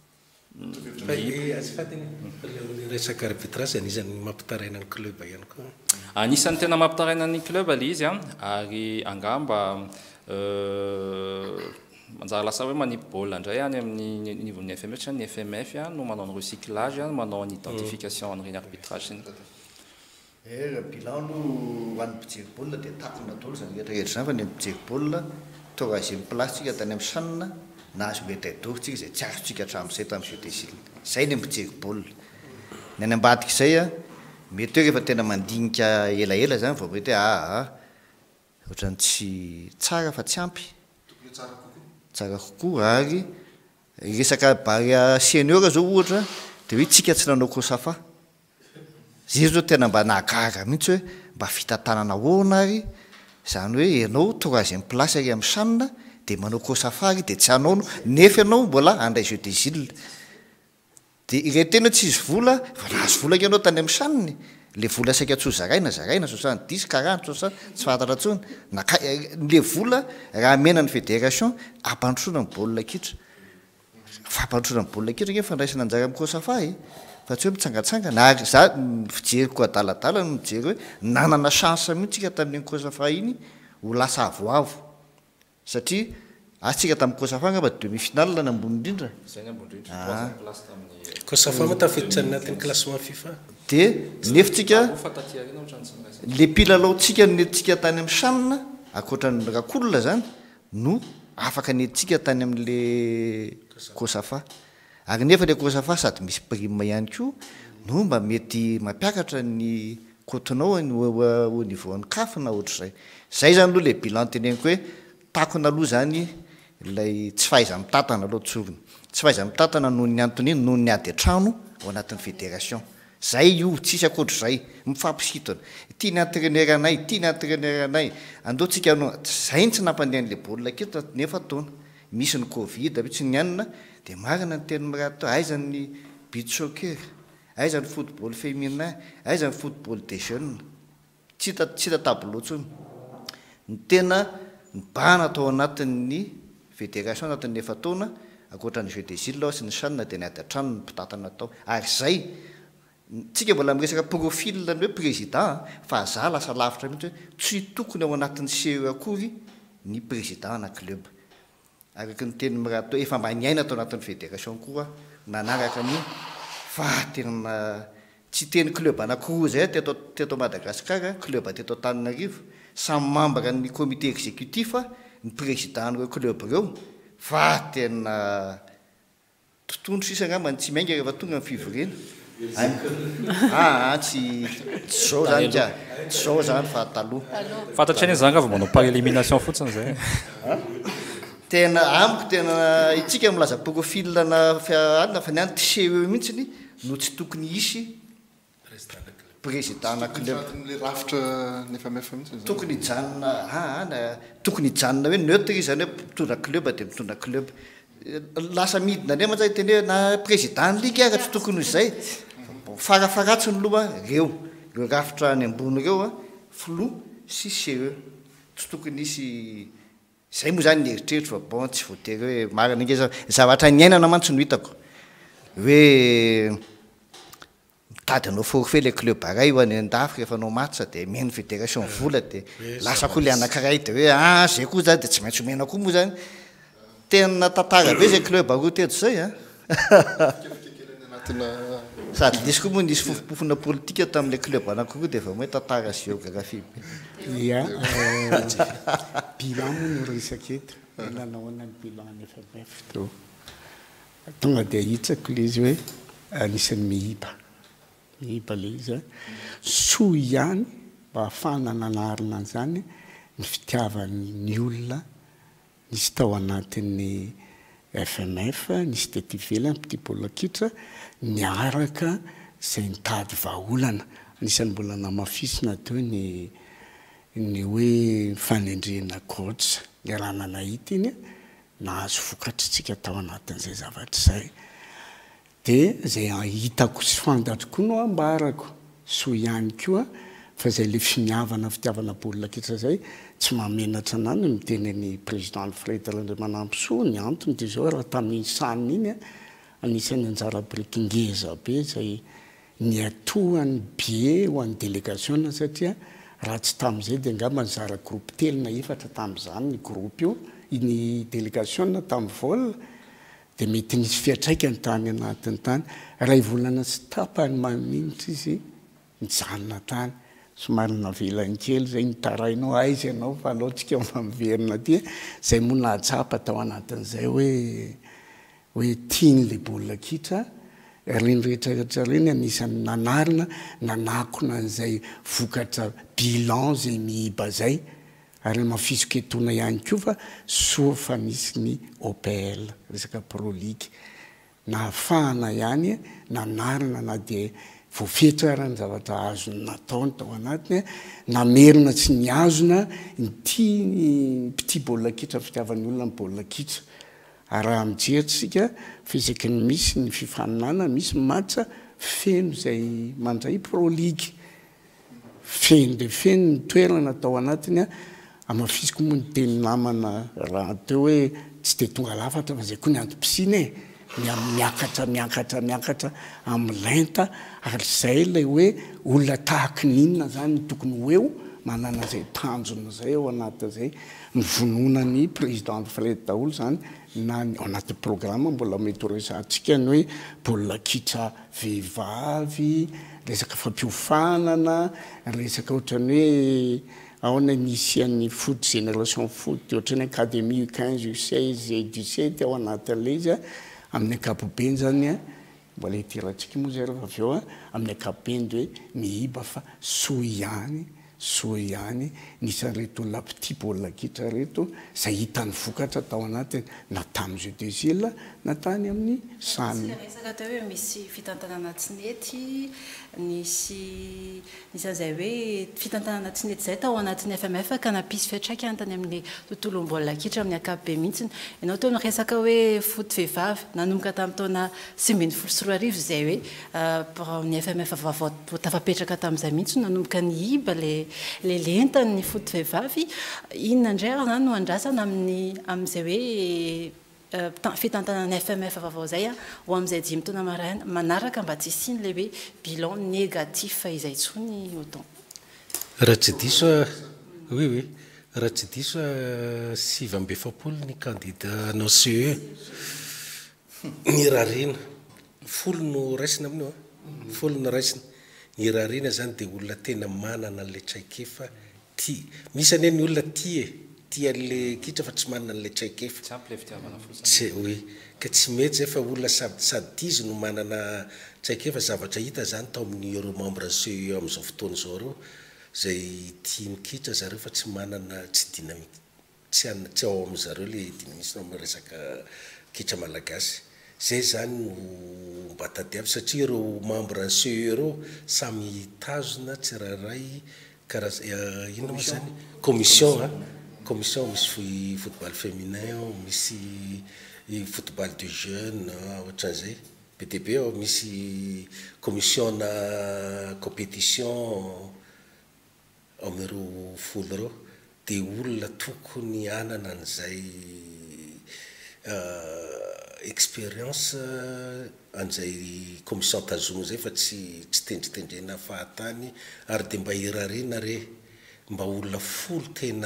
resaka arbitrage anisan'ny mampitaraina ny club ihany koa anisan'ny tena mampitaraina ny club le izy a ary angamba manjary lasa hoe manipy baolina indray any amin'ny nivon'ny F M F ny F M F no manao ny recyclage manao ny identification an'ireny arbitrage iny e bilan aloha ho an'ny mpijery baolina dia takona daholo zany rehetra rehetra zany fa ny mpijery baolina troisième place tsika tany amin'ny sanina nahazo médaille d'or tsika zay tsy azotsika hatramin'izay tamin'ny jeu des îles zay ny mijery baolina ny any ambadika izay a mety hoe rehefa tena mandinika elaela zany vao mety hoe aa ohatrany tsy tsara fa tsy ampy tsara kokoa ary resaka bary senior zao ohatra dia hoe tsika tsy nanao kosafa zay zao tena mba nahagaga mihitsy hoe mba fitantanana hoana ary zany hoe ianao troisième place ary amin'ny sanina dia manao kosafa ary dia tsy hanaono nefa ianao mbola andray jeu des îles dia ireny tena tsy izy vola fa nahazo vola ianao tany amin'ny saniny le vola saika tso zaraina zaraina soixante dix quarante soixante tsy fantatra tsony naka le vola raha mena ny fédération ampandrosoana ny baolina kitra fampandrosoana ny baolina kitra nge fandraisana anjara amin'ny kosafa e fa tsy hoe mitsangatsangana ary za fijeriko adaladala no mijery hoe nanana chance mihitsika tamin'iny kosafa iny ho lasa avoavo satria atsika tamin'ny kosafa ngamba demi finale nambony indrindra kosafa ma tafiditra anatin'ny classement FIFA dia nefitsika le pilalaotsika nentsika tany amin'ny sanina akoatran'ny rakolona zany no afaka nentsika tany amin'le kosafa ary nefa le kosafa sady misy prime ihany koa no mba mety mampiakatra ny cotonao au niveau ny kafina ohatr'izay zay zany aloha le bilan teneniko hoe takona aloha zany ilay tsy fahaiza mitantana aloha tsoriny tsy fahaiza mitantana noho ny antoniny noho ny ady an-trano ao anatin'ny fédération zay io tsisy akoatr'izay mifampisitona tia ny entraîneur anay tia ny entraîneur anay andeotsika no zay tsy nampandeha n'le baolina kitra nefa taona misy ny covid mihitsy ny anina dia marina ny teny mirato aiza ny beach soccer aiza ny football féminin aiza ny football des jeunes tsy hita tsy hita tableau tsony ny tena mibahana atao anatin'ny fédération anatin'ny efa taona akoatran'ny jeu des îles sy ny sanina dia ny ady an-trano ny mpitantana atao ary zay tsika mbola miresaka profil ny hoe président fa za lasa lavitra mihitsy hoe tsy tokony ao anatin'ny C E akory ny président na club araky ny teny mirato efa mba niaina atao anatin'ny fédération koa nanaraka ny fa tena tsy teny club anakiroa zay teto teto Madagasikara club teto Antananarivo samy membre ny comité exécutif ny président reo club reo fa tena tontondro sisa ngamba tsy mainga rehefa tonga ny fivorena ah tsy zao zany ka zao zany fa taloha fantatry any zany fa manao par élimination fotsiny zay tena amiko tena itsika milaza profil na fialina fa niany ty C E mihitsiny no tsy tokony isy président na club le rafitra nefa mefa mihitsy tokony janona ah tokony janona hoe neutre izy zany hoe mitondra club dia mitondra club lasa midina ne manjay teny hoe na président ligue ara tsy tokony izay farafaratsiny loha reo reo rafitra any ambony reo a flou sy C E tsy tokony isy zay moa zany nieritreritro fa bon tsy voatery hoe marina nge zavatra niainana mantsy no hitako hoe mitady anao forfait le club aray ho any andafy rehefa anao matsa dia meny fédération vola dia lasa koa le anankiray dia hoe ah zay koa zany dia tsy maintsy omena koa moa zany tena tantara be zay club aroa teto zay a sady nisy koa moa nisy fofopofona politika tamin'le club anakiroa dia efa moe tantara géographie ia bilan moa no resaka eto nanahoana ny bilan ny F M F to tonga dia hitsako le izy hoe anisan'ny mihiba mihiba le izy soa ihany mba ahafahana nanarina an'izany ny fitiavan'ny olona nisy tao anatin'ny F M F nisy teto ivelany petit baolina kitra niaraka izay nitady vahaolana anisan'ny mbola namafisina teo ny ny hoe fanendrena coach ny raha nanahita iny nahazo vokatritsika tao anatin'izay zavatra izay dia zay hitako sy fantatro koa no ambarako soa ihany koa fa zay le finiavana fitiavana baolina kitra zay tsy mamenatra anany miteny ny président Alfred Andriamanampisoa ny antony dia zao raha tamin'ny sanina iny anisan'ny anjara brikingeza be zay niatohany bie ho an'ny délégation satria raha tsy tamin'izay dia angamba nizara groupe telo na efatra tamin'izany ny groupe io ny délégation tamin'ny vol dia mety nisy fiatraikany tany anatiny tany ray volana sy tapany maninitra izy nijanona tany somary navelany kely zay nitarainao aizy ianao fa aloatsika mamiverina ty zay moa nahatsapa tao anatin'izay hoe hoe tiany le baolina kitra reny rehetrarehetra reny anisany nanarina nanakona an'izay vokatra bilan zay mihiba zay ary mafisoketona ihany koa fa soa fa nisy ny O P L resaka Pro League nahafahana ihany nanarina na dia voafetra ara ny zavatra azony nataony tao anatiny namerina tsy niazona nity piti baolina kitra fitiavan'ny olona ny baolina kitra ary raha mijerytsika fiziky ny misy ny fifaninana misy matsa feno zay mandray Pro League feno de feno ny toerana tao anatiny amafisiko moa ny teny namana raha teo hoe tsy de tonga lafatra fa zay koa ny antom-pisiny e miakatra miakatra miakatra am'lenta ary zay lay hoe olona tahaka ninona zany tokony ho eo manana zay tanjona zay ao anatin'izay mivonona ny président Fred daholo zany na ao anaty programme mbola mety resantsika ny hoe baolina kitra vehivavy resaka fampiofanana resaka ohatrany hoe ao na nisy an'ny foot génération foot ohatrany académie quinze u seize et dix-sept ao anatin'ilay izy amin'ny ankapobeny zany mbola hiteratsika moa zay rehefa avy eo amin'ny ankapobeny de hoe mihiba fa soa ihany soa ihany nisan'reto olona piti baolina kitra reto zay hitany vokatra tao anatiny na tamy jeu de zile na tany amin'ny sany resaka teo hoe misy fitantanana tsinety nisy nisan'izay hoe fitantanana tsinety zay tao anatin'ny F M F ka napisy fiantraikany tany amin'ny tontolo baolina kitra amin'ny ankapobeny mihitsiny ianao teo niresaka hoe foot vehivavy nanomboka tamin'ny taona sivy ambin'ny folo sy roa arivo zay hoe ny F M F vaovao tafapetraka tamin'izay mihitsy nanomboka ny hiba le le lentany ny foot vehivavy inona indray ary zany no andrasana amin'ny amin'izay hoe fitantanana F M F vaovao zay ho amin'izay dimy taona manaraka mba tsy isiny le hoe bilan négatif izay tsony oton raha tsy diso oui oui raha tsy diso sivy amby efapolo ny candidat nao C E ny rarina folo no raisina amin'io folo no raisina ny rarina zany dia olona tena manana an'ilay traikefa tia misy ane ny olona tia tia an'ilay kitra fa tsy manana an'ilay traikefa tsy oui ka tsy mety zay fa olona sady sady tia izy no manana traikefa zavatra hita zany tao amin'ny euro membre C E amin'izao fotoana zao reo zay tia mikitra zareo fa tsy manana tsy dynamique tsy an tsy ao amin'izareo le dynamisme amin'ny resaka kitra malagasy zay zany no mba tadiavy satria ireo membre C E reo samy tazona tsirairay karaza ino moa zany commission a commission misy football féminin misy football de jeune ohatran'izay B D B misy commission na compétition amin'ireo folo reo dia olona tokony anana an'izay expérience an'izay commission tazogno zay fa tsy tsy tendritendrena fahatany ary dia mba hirarena re mba olona folo tena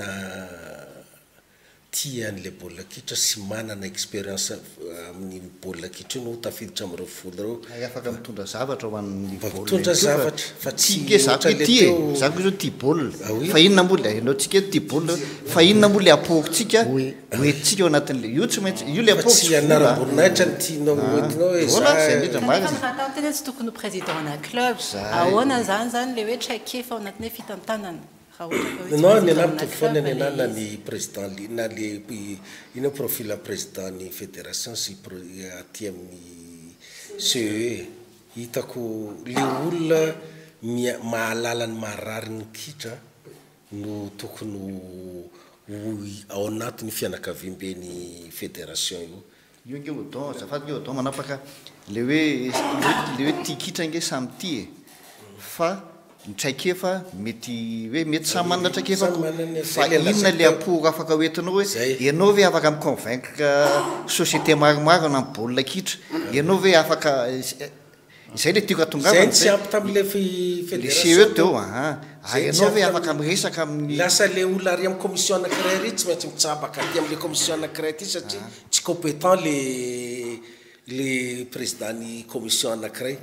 tia an'ilay baolina kitra sy manana expérience amin'ny baolina kitra io no tafiditra amin'ireo folo reo afaka mitondra zavatra ho an'ny mitondra zavatra fa tsy ke zako tia zako izy tia baolina fa inona moa le hainao tsika tia baolina fa inona moa le apokintsika hoentsika ao anatin'le io tsy maintsy io le apoko tsy anaram-boninahitra ny tianao hoentinao hoe za tena tsy tokony président na club ahoana zany zany le hoe traikefa ao anatin'ny fitantanana non ny anahy mitovy foana ny anay na ny président na le ino profil président ny fédération sy aty amin'ny C E hitako le olona mahalala ny maharary ny kitra no tokony ao anatin'ny fianakaviam-ben'ny fédération io io nge odon zafady nge odon manapaka le hoe le hoe tia kitra nge samy tia fa traikefa mety hoe mety samy manana traikefa fa inona le aporo afaka hoentinao hoe ianao ve afaka miconvaincre société maromaro na baolina kitra ianao ve afaka izay le tiako atongavany tsy ampy tam'le fédération le C E teo a ianao ve afaka miresaka amin'ny lasa le olona ary amin'ny commission anankiray ry tsy maintsy mitsabaka aty amin'le commission anankiray ty satria tsy compétent le le président ny commission anankiray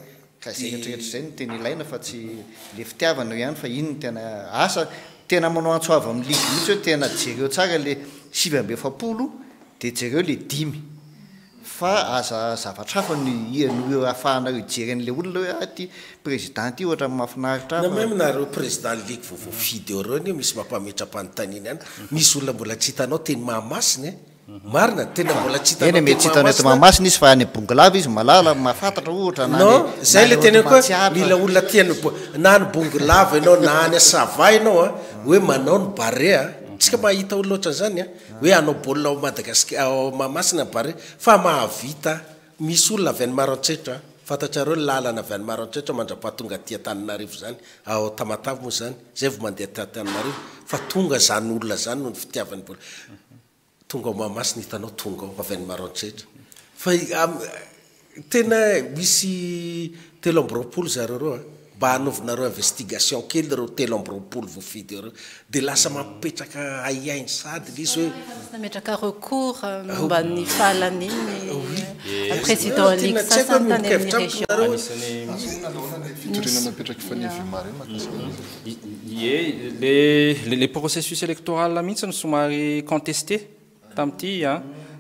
ka zay rehetrarehetra zay no tena ilaina fa tsy le fitiavana ihany fa ino tena asa tena manao antso avy amin'ny ligy mihitsy hoe tena jereo tsara le sivy amby efapolo dia jereo le dimy fa aza zavatra hafa no ahafahanareo ijeren'le olona hoe aty présidenty io ohatra mahafinaritra na même nareo président ligue vovoafidy eo reo ny misy mampametra-panontaniana ihany misy olona mbola tsy hitanao teny mahamasina marina tena mbola tsy hitanao eny mety tsy hitanao eto mahamasina izy fa any bonglava izy malala mahafantatra ohatra non zay le tena koa mila olona tiany na ny bonglava ianao na any asava ianao a hoe manao ny bare a tsika mahita olo loatra zany a hoe anao baolina ao Madagasikara ao Mahamasina bare fa mahavita misy olona avy any Maroantsetra fantatrareo lalana avy any Maroantsetra mandrapahatonga aty Antananarivo zany ao Tamatave moa zany zay vao mandeha aty Antananarivo fa tonga zany olona zany no ny fitiavany baolina tonga ao Mahamasina hitanao tonga ao avy any Maroantsetra fa tena misy telo amby roapolo zareo reo mba hanaovanareo investigation kely reo telo amby roapolo voafidy reo dia lasa mampetraka aiainy sady izy hoe nametraka recours momba ny fahalaniny président ligue sasany tany amin'ny région fitoriana napetraka fanevy mare ie les les processus électoral mihitsy ny somary contesté tam'ty a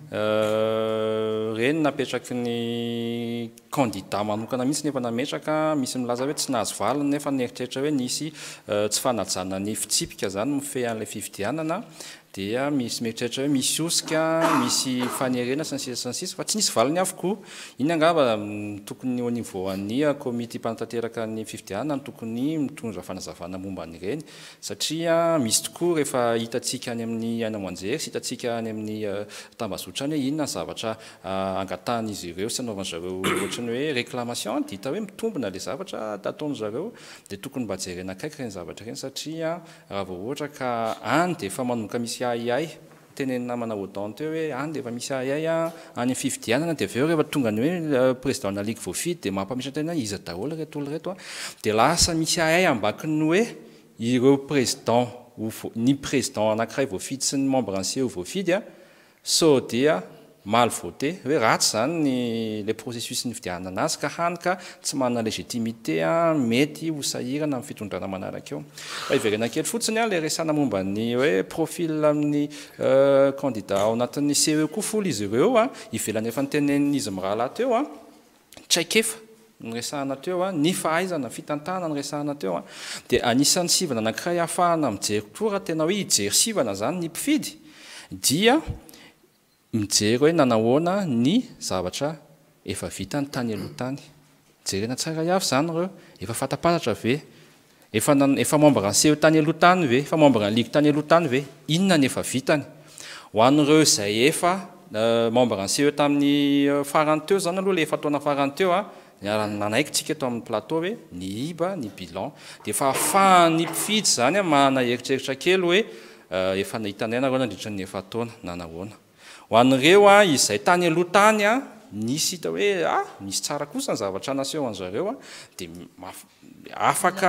reny napetraky ny candidat manokana mihitsy nefa nametraka misy milaza hoe tsy nahazo valiny nefa nieritreritra hoe nisy tsy fanajana ny fitsipika zany mifehy an'ilay fividianana dia misy mieritreritra hoe misy osika misy fanerena sy ny sisa sy ny sisa fa tsy nisy valiny avokoa iny angamba tokony au niveau an'ny comité mpanatanteraka ny fividianana tokony mitondra fanazavana momba an'ireny satria misy tokoa rehefa hitantsika any amin'ny aina moanjery sy hitantsika any amin'ny tambazotra any hoe inona ny zavatra angatan'izy ireo sy anaovan'ny zareo ohatrany hoe réclamation dita hoe mitombona le zavatra ataony zareo dia tokony mba jerena akaiky reny zavatra reny satria raha vao ohatra ka any dia efa manomboka misy aiay teneny namana odant teo hoe any dia efa misy aiay any fividianana dia aveo rehefa tonga ny hoe président na ligue voafidy dia mampamitra tena iza daholo reto olo reto a dia lasa misy aiay ambakiny hoe ireo président ny président anankiray voafidy sy ny membre ancien voafidy a so dia mal voté hoe ratsy zany ny le processus ny fidianana azy ka hany ka tsy manana légitimité a mety ho sahirana amin'ny fitondrana manaraka eo fa iverena kely fotsiny a le resana momba ny hoe profil amin'ny candidat ao anatin'ny C E koa folo izy ireo a ivelany efa nytenen'izy mirahala teo a traikefa ny resahana teo a ny fahaizana fitantana ny resahana teo a dia anisan'ny sivana anankiray ahafahana mijery koa raha tena hoe hijery sivana zany ny mpifidy dia mijery hoe nanahoana ny zavatra efa vita ny tany aloha tany jerena tsara avy zany reo efa fatapatatra ve efa efa membre ancien eo tany aloha tany ve efa membre ny ligue tany aloha tany ve inona ny efa vitany ho an'ireo izay efa membre ancien eo tamin'ny farany teo zany aloha le efa taona farany teo a nanaiky tsika eto amin'ny plateau hoe ny iba ny bilan dia efa ahafahany mpifidy zany a manana eritreritra kely hoe efa nahitanay nareo nandritra ny efa taona nanahoana ho an'ireo a izay tany aloha tany a nisy hita hoe ah misy tsara kosa ny zavatra naseho an'zareo a dia afaka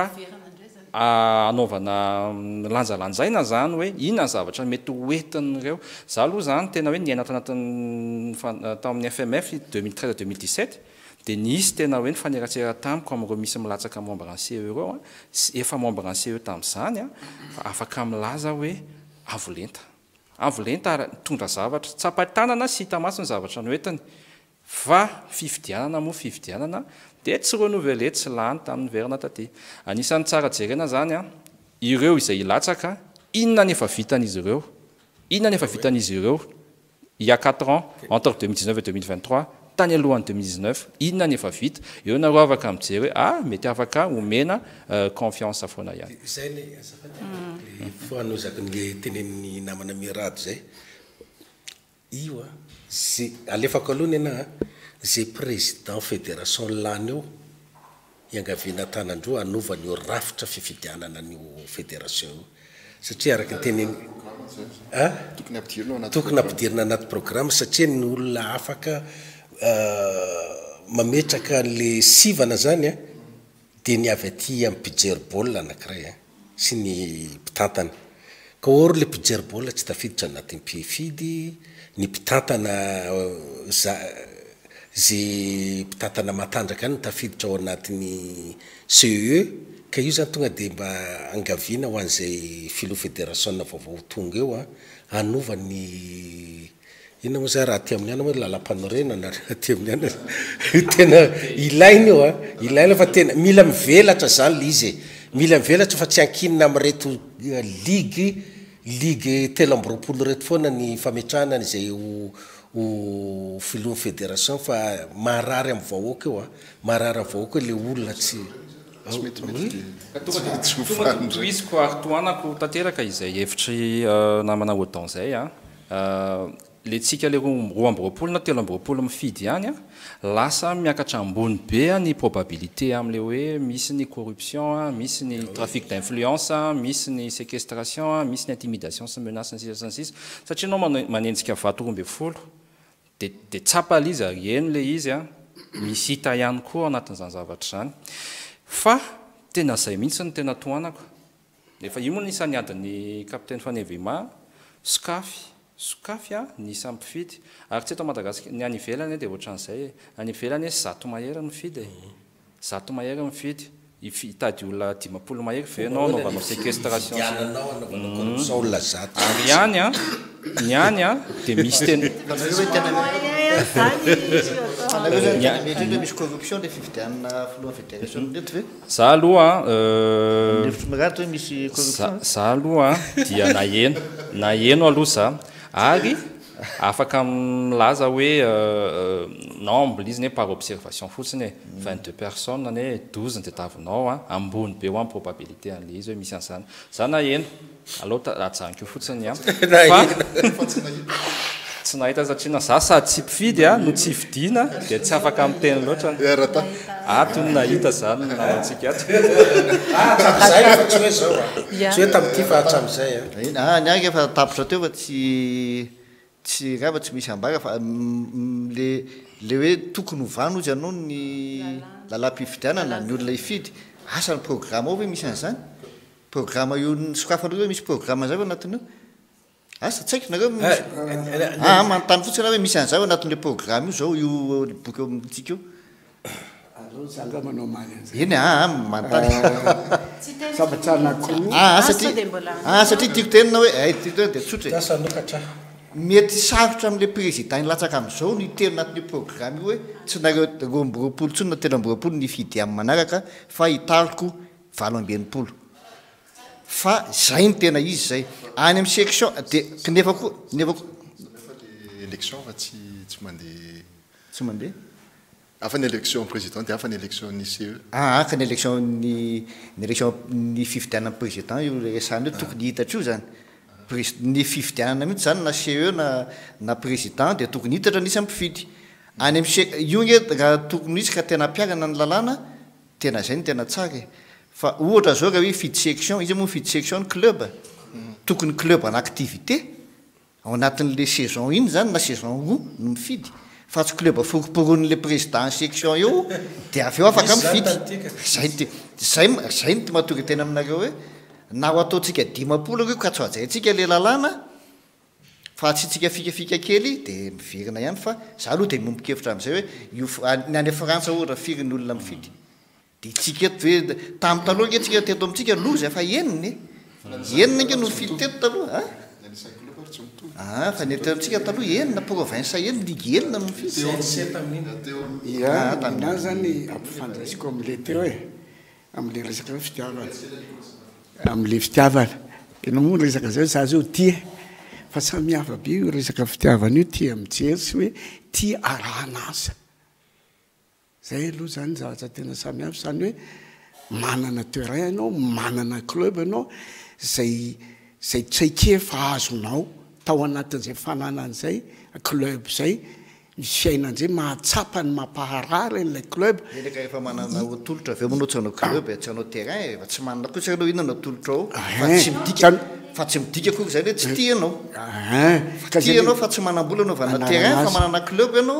anaovana lanjalanjaina zany hoe inona ny zavatra mety hoentin'ireo za aloha zany tena hoe niaina tanatin'ny tamin'ny F M F deux mille treize deux mille dix-sept dia nisy tena hoe ny faneratsera tamiko amin'ireo misy milatsaka membre ancien ireo a efa membre ancien tamin'izany a fa afaka milaza hoe avolenta avolenta tondra zavatra tsapatanana sy hita maso ny zavatra ny hoentiny fa fividianana moa fividianana dia tsy renouvelé tsy lany tamin'ny verina taty anisan'ny tsara jerena zany a ireo izay ilatsaka inona ny efa vitan'izy ireo inona ny efa vitan'izy ireo il y a quatre ans entre deux mille dix-neuf et deux mille vingt-trois tany alohan'ny deux mille dix-neuf inona ny efa vita eo nareo afaka mijery hoe ah mety afaka omena confiance foana ihany zay le fo anozaka nle tenen'ny namana mirado zay io a zay alefako alohany ana zay président fédération lany eo iangaviana tanandroa anovany eo rafitra fifidianana an'io fédération io satria araka ny teneny tokony ampidirina anaty programme satria ny olona afaka mametraka an'le sivana zany a dia ny avy aty amin'ny pijery baolina anankiray a sy ny mpitantana ka or le pijery baolina tsy tafiditra anatin'ny mpifidy ny mpitantana zay mpitatana matandraka any tafiditra ao anatin'ny C E E ka io zany tonga de mba angaviana ho an'izay filo fédération vaovao tonga eo a anova ny ina moa za raha ty amin'ny ana hoe lalam-panorena na raha ty amin'ny ana tena ilainy eo a ilaina fa tena mila mivelatra zany le izy mila mivelatra fa tsy ankinina amireto ligue ligue telo amby roapolo reto foana ny fametrahana n'izay o filoha fédération fa maharary amin'ny vahoaka eo a maharary amin'ny vahoaka le olona tsy toisiko aritoanako tanteraka izay hevitry namana odan zay a le tsika le roa amby roapolo na telo amby roapolo mifidy ihany a lasa miakatra ambony be a ny probabilité am'le hoe misy ny corruption misy ny trafic d'influence misy ny séquestration misy ny intimidation sy menace ny sisa sy ny sisa satria anao manenjika vato roa amby folo de de tsapa izy ary eny le izy a misy hita ihany koa anatin'izany zavatra zany fa tena zay mihitsy ny tena toanako efa io moa nisany adiny capitaine Fanevema Sokafy Sokafy a nisy ampifidy ary tsy eto Madagasikara ny any ivelany dia ohatran'izay any ivelany zato mahery mifidy zato mahery mifidy itady olona dimapolo mahery ve anao anaovanao séquestration ary ihany a ny any a dia misy tena misy corruption le fividianana filoha fédération nety ve za aloha hevitry miraty hoe misy corruption za aloha dia naheno naheno aloha za ary afaka milaza hoe nombre izy ne par observation fotsiny vingt-deux personnes ne douze ny tetavinao a ambony be ho amin'ny probabilité an'le izy hoe misy an'izany za naheno aloha ajaniko fotsiny a fa tsy nahita satria na za sady tsy mpifidy a no tsy fidiana dia tsy afaka miteny loatra atony nahita zany namantsika ato hatram'izay fa tsy hoe zao a tsy hoe tamin'ity fa hatram'izay a ny angy efa tapitra teo fa tsy tsy raha fa tsy misy ambara fa le le hoe tokony hovano izy anao ny lalam-pifidianana ny olona ifidy asany programme ao hoe misy an'izany programme io ny sokafanareo hoe misy programme zay ao anatin'io asa tsaiky nareo manontany fotsiny hoe misy an'izay ao anatin'le programme io zao io boky eo amintsika io eny a manontany satria tiako tenina hoe ay tiako de tsotra mety sarotra amin'le président nilatsaka amin'izao ny telo anatin'io programme io hoe tsy nareo roa amby roapolo tsony na telo amby roapolo ny fidy amin'ny manaraka fa hitariko valo amby enimpolo fa zay ny tena izy zay any amin'ny section de nefa koa nefa koa élection fa tsy tsy mandeha tsy mandeha afa ny élection président dia afa ny élection ny C E E ah ka ny élection ny ny élection ny fifidianana président io resany hoe tokony hitatra io zany ny fifidianana mihitsy zany na C E E na na président dia tokony hitatra nisy ampifidy any amin'ny io nge raha tokony hisy ka tena ampiarana ny lalàna tena zay ny tena tsara fa ohatra zao raha hoe fidy section izy moa fidy section ny club tokony club en activité ao anatin'le saison iny zany na saison roa no mifidy fa tsy club foroporon'le président section eo dia avy eo afaka mifidy zay zay zay ny mahatonga tena aminareo hoe na ho ataontsika dimapolo reo ka tsy ajaintsika le lalàna fa tsy tsika fikafika kely dia miverina ihany fa za aloha dia mombokevitra amin'izay hoe io ny any Frantsa ohatra firy ny olona mifidy dia tsika eto hoe tamin'ny taloha nge tsika teto amintsika loza fa eniny enina nge no mifidy teto taloha a fa ny teto amintsika taloha enina province enina ligue enina no mifidy ia taminazy zany ampifandraisiko am'le teo e am'le resaka fitiavana am'le fitiavana tena moa resaka zay za zao tia fa samy hafa be io resaka fitiavana io tia mijery sy hoe tia arahana asa zay aloha zany zavatra tena samy hafa zany hoe manana terrain anao manana club anao zay zay traikefa azonao tao anatin'izay fananan'izay club zay misy fiainan'izay mahatsapa ny mampaharary n'ilay club eleka efa manana otolotra avy eo manao tsy anao club tsy anao terrain efa tsy manana koa tsy anao inona na tolotra ao fa tsy midika fa tsy midika koa zay hoe tsy tia anao tia anao fa tsy manam-bola anao vana terrain fa manana club ianao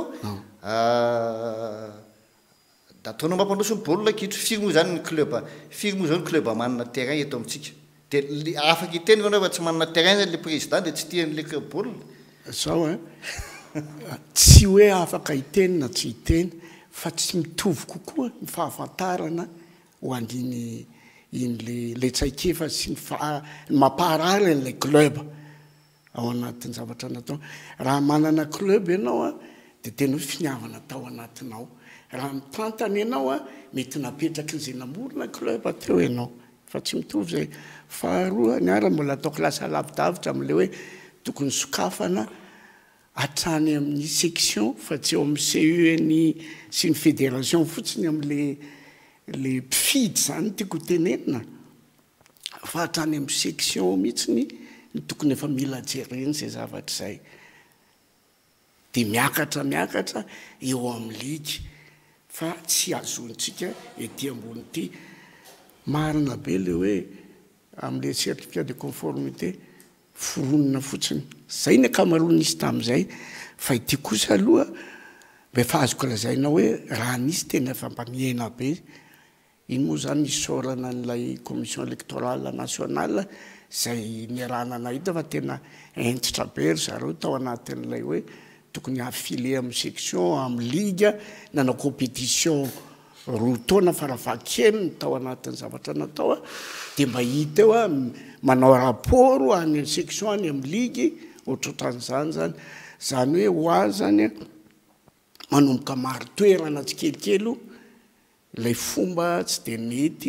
da ataonao mampandroso ny baolina kitro firy moa zany ny club firy moa zao ny club manana terrain eto amintsika dia afaka iteny anao fa tsy manana terrain zany le président dia tsy tia an'le club baolina zao e tsy hoe afaka hiteny na tsy hiteny fa tsy mitovy kokoa ny fahafantarana ho andiny inyle le tsaikefa sy ny fa ny mamparary an'ilay club ao anatin'ny zavatra natao raha manana club ianao a de tena hoe finiavana tao anatinao raha mitantana ianao a mety napetraky n'izay namorona club ateo ianao fa tsy mitovy zay faharoa ny ara mbola ataoko lasa lavidavitra am'le hoe tokony sokafana atrany amin'ny section fa tsy eo amin'ny C E ny sy ny fédération fotsiny am'le le mpifidy zany tiako tenenina fa hatrany amin'ny section mihitsiny ny tokony efa mila jereny zay zavatra zay de miakatra miakatra eo amin'ny ligy fa tsy azontsika ety ambony ity marina be le hoe am'le certificat de conformité foronina fotsiny zay ny akamaronisy tam'izay fa ity kosa aloha mba efa azoko lazaina hoe raha nisy tena efa mba miaina be iny moa zany nisorana n'ilay commission électorale nationale zay niarahana nahita fa tena entitra be ry zareo tao anatin'ilay hoe tokony affilé amin'ny section amin'ny ligue nana compétition roa taona faravakeniny tao anatin'ny zavatra natao a de mba hita eo a manao rapport any section any amin'ny ligue ohatrohatran'izany zany zany hoe ho azy zany manomboka maro toerana tsy kelikely lay fomba tsy de mety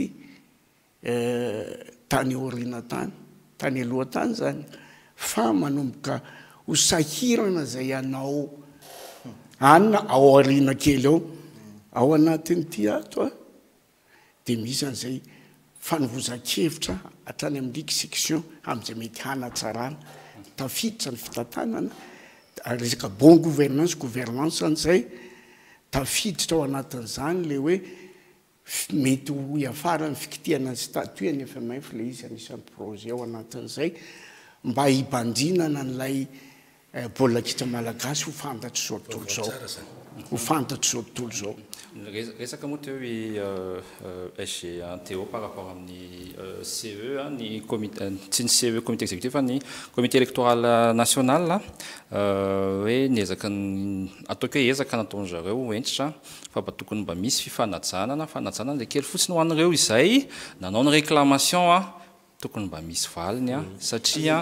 tany orina tany tany aloha tany zany fa manomboka ho sahirana zay anao anina ao arina kely ao ao anatin'ity ato a de misy an'izay fanovozan-kevitra hatrany amin'ny ligue section am'izay mety hanatsarana tafiditra ny fitantanana resaka bon gouvernance gouvernance an'izay tafiditra ao anatin'izany le hoe mety ho iafara ny fikitiana ny statut ny F M F le izy anisan'ny projet ao anatin'izay mba hibandrinana n'ilay baolina kitra malagasy ho fantatry zao tontolo zao ho fantatry zao tontolo zao resaka moa teo hoe S G Anteo par rapport amin'ny C E ny comité tsy ny C E comité exécutif fa ny comité électoral national hoe niezaka ataoko hoe ezaka nataony zareo entitra fa mba tokony mba misy fifanatsanana fanatsanana le kely fotsiny ho an'ireo izay nanao ny réclamation a tokony mba misy valiny a satria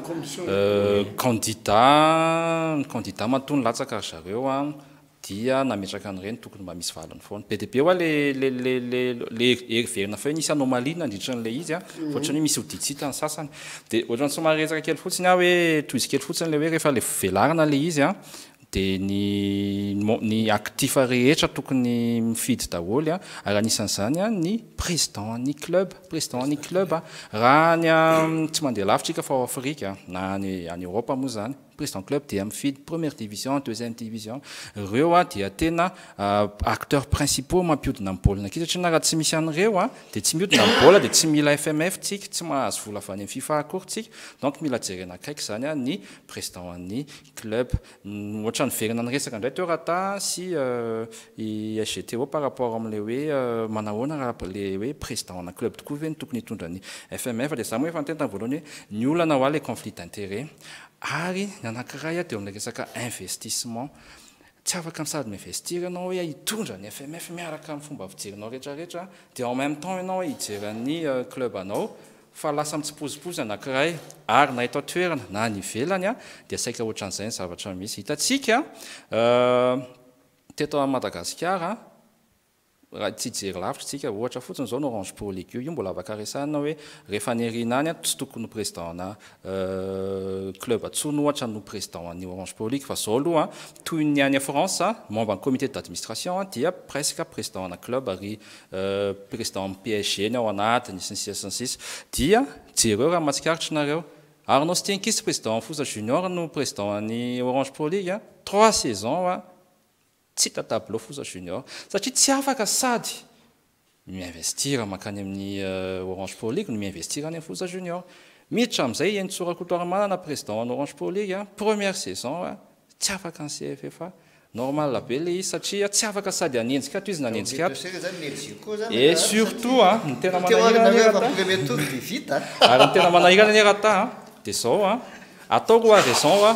candidat candidat matony latsaka ry zareo a dia nametraka an'ireny tokony mba misy valiny foana be de be hoa le le le le le heverina fa hoe nisy anomalie nandritra n'le izy a ohatrany hoe misy hoditsita ny sasany de ohatrany somary resaka kely fotsiny a hoe toizy kely fotsiny le hoe rehefa le velarina le izy a de ny ny actif rehetra tokony mifidy daholo a ary anisan'izany a ny président ny club président ny club a raha ny tsy mandeha lavitra ika fa ao Afrika na any any Europe moa zany président club dia mifidy première division deuxième division ireo a dia tena acteurs principaux mampiodina amin'ny baolina kitra satria na raha tsy misy an'ireo a de tsy miodina amin'ny baolina de tsy mila F M F tsika tsy mahazo vola avy any amin'ny FIFA akory tsika donc mila jerena akaiky zany a ny président ny club ohatra ny verina ny resaka indray teo rata sy i S G T O par rapport am'le hoe manahoana raha le hoe président na club tokoa ve ny tokony hitondra ny F M F de za moa efa niteny tamin'ny voalohany hoe ny olana ho a le conflit d'intérêt ary ny anankiray a de amin'ny resaka investissement tsy afaka misady miinvestir ianao hoe hitondra ny F M F miaraka amin'ny fomba fijerinao rehetrarehetra de en même temps ianao hijeran'ny club anao fa lasa mitsipozipozy anankiray ary na eto toerana na ny ivelany a de saika ohatran'izay ny zavatra misy hitatsika teto Madagasikara raha tsy jery lavitra tsika ohatra fotsiny zao ny Orange Pro League io mbola afaka resahana hoe rehefa nirina any a tsy tokony président na club atsony ohatra no président ny Orange Pro League fa zao aloha toy ny any France membre ny comité d'administration dia presque président na club ary président P S G ny ao anatiny sy ny sisa sy ny sisa dia jereo raha matsikaritra nareo ary nao sy tenikisy président Foza Junior no président ny Orange Pro League trois saisons a tsy tatablo Foza Junior satria tsy afaka sady miinvestir makany amin'ny Orange Pro League no miinvestir any amin'ny Foza Junior miditra amin'izay Entsora Kotoarimana président ny Orange Pro League première saison tsy afaka ny C F F A normal be le izy satria tsy afaka sady anenjika ato izy nanenjika ato et surtout a ny tena manahirana ary ny tena manahirana ny rata de zao a ataoko a raison a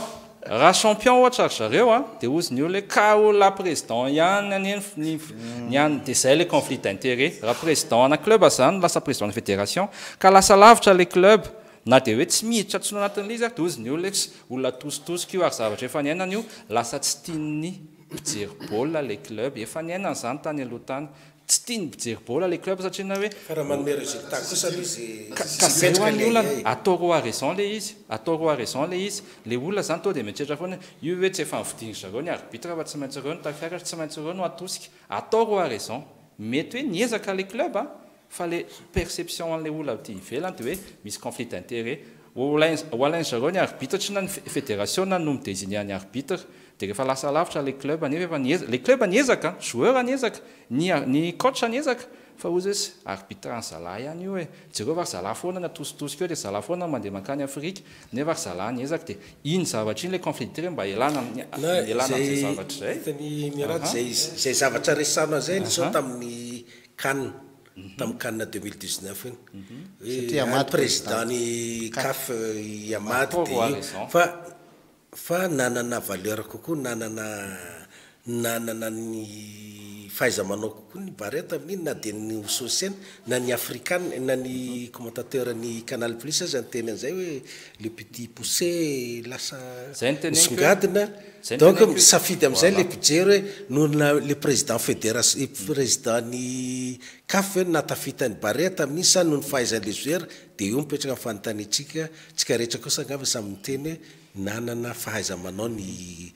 raha champion ohatra ry zareo a dia ozy ny olona ka olona président ihany any ny any dia zay le conflit d'intérêt raha président ana club zany lasa président na fédération ka lasa lavitra le club na dia hoe tsy miditra tsono anatin'le izy dia ozy ny olona olona tositosika io ary zavatra efa ny ainana io lasa tsy tian'ny mpijery baolina le club efa ny ainana zany tany aloha tany tsy tiany mpijery baolina le club satria na hoe raha manome résultat kosa izy ka zay ho an'ny olona atao roa raison le izy atao roa raison le izy le olona zany to dia mieritreritra foana io hoe tsy efa nividiny zareo ny arbitre fa tsy maintsy reo no tafiakatra tsy maintsy reo no atosika atao roa raison mety hoe niezaka le club a fa le perception an'le olona ty ivelany dia hoe misy conflit d'intérêt ho alainy zareo ny arbitre tsy na ny fédération na no midésigner ny arbitre dia rehefa lasa lavitra le club anefa efa niezaka le club niezaka joueur aniezaka ny ny coach aniezaka fa ozy hoe arbitre ny zalahy ihany io hoe jereo va ry zalahy foana na tositosika eo dia zalahy foana mandeha mankany Afrika nefa ry zalahy niezaka dia iny zavatra iny le conflit d'intérêt mba elana elana amin'izay zavatra zay hitany miarady zay zay zavatra resana zay nisao tamin'ny CAN tamin'ny CAN deux mille dix-neuf iny hoe président ny CAF Yamad dia fa fa nanana valeur kokoa nanana nanana ny faiza manao kokoa ny Barrett amin'iny na dia ny Sosena na ny africaine na ny commentateur ny Canal Plus aza ny teny an'izay hoe le petit poussé lasa misongadina donc safidy amin'izay le mpijery hoe noho le président fédération président ny CAF hoe natafitany Barrett amin'iny sa noho ny fahaizan'le joueur dia io mipetraka amin'ny fanontaniantsika tsika rehetra kosa angamba samy miteny hoe nanana fahaiza manao ny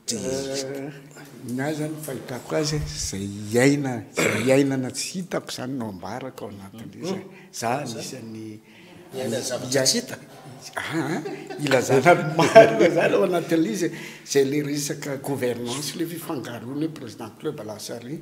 na zany fahitako azy zay iaina zay iainana tsy hitako zany no ambarako ao anatin'le zay za anisan'ny zavatra hita ilazana marina zany ao anatin'le izy zay le resaka gouvernance le fifangaroana président club alasary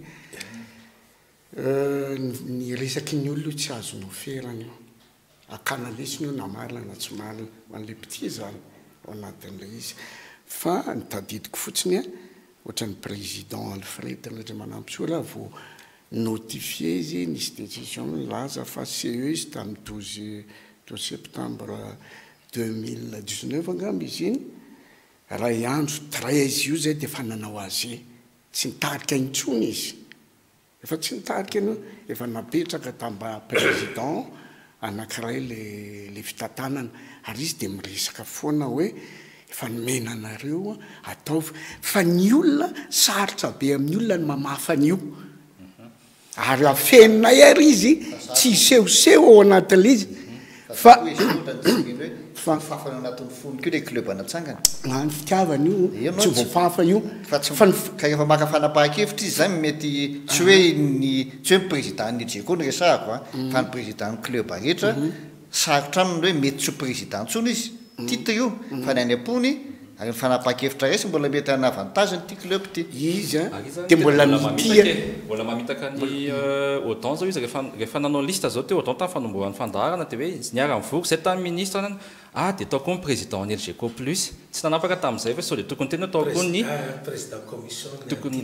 ny resaky ny olona tsy azony oferany io akana lesiny io na marina na tsy marina an'le petit zany ao anatin'le izy fa nitadidiko fotsiny a ohatra ny président Alfred natra manampy soa laha vao notifié izy nisy décision milaza fa C E izy tamin'ny douze septembre deux mille dix-neuf angamba izy iny ray andro treize io zay dia efa nanao azy tsy nitarika intsony izy efa tsy nitarika ino efa napetraka tamba président anankiray le le fitantanana ary izy dia miresaka foana hoe efa nomena anareo atao fa ny olona sarotra be amin'ny olona ny mamafa an'io ary afenonay ary izy tsy sehoseho ao anatin'le izy fa fa fafana anatin'ny fony keo le club anatsangana na ny fitiavana io tsy voafafa io fa ka rehefa maka fanapahan-kevitra izy zany mety tsy hoe ny tsy hoe président ny jeko ny resahako a fa ny président ny club rehetra sarotra aminy hoe mety tsy ho président ntsony izy titre io fa ny any am-pony ary ny fanapahan-kevitra resy mbola mety ana avantage ny ty club ty izy a dia mbola mipia mbola mamitaka ny Odan zao izy rehefa nanao liste zao teo Odan tamin'ny fanombohan'ny fandaharana dia hoe niara mivory zay tamin'ny ministre nany ah dia ataoko ny président ny L G C O plus tsy nanapaka tamin'izay fa sao dia tokony tena ataoko ny président commission tokony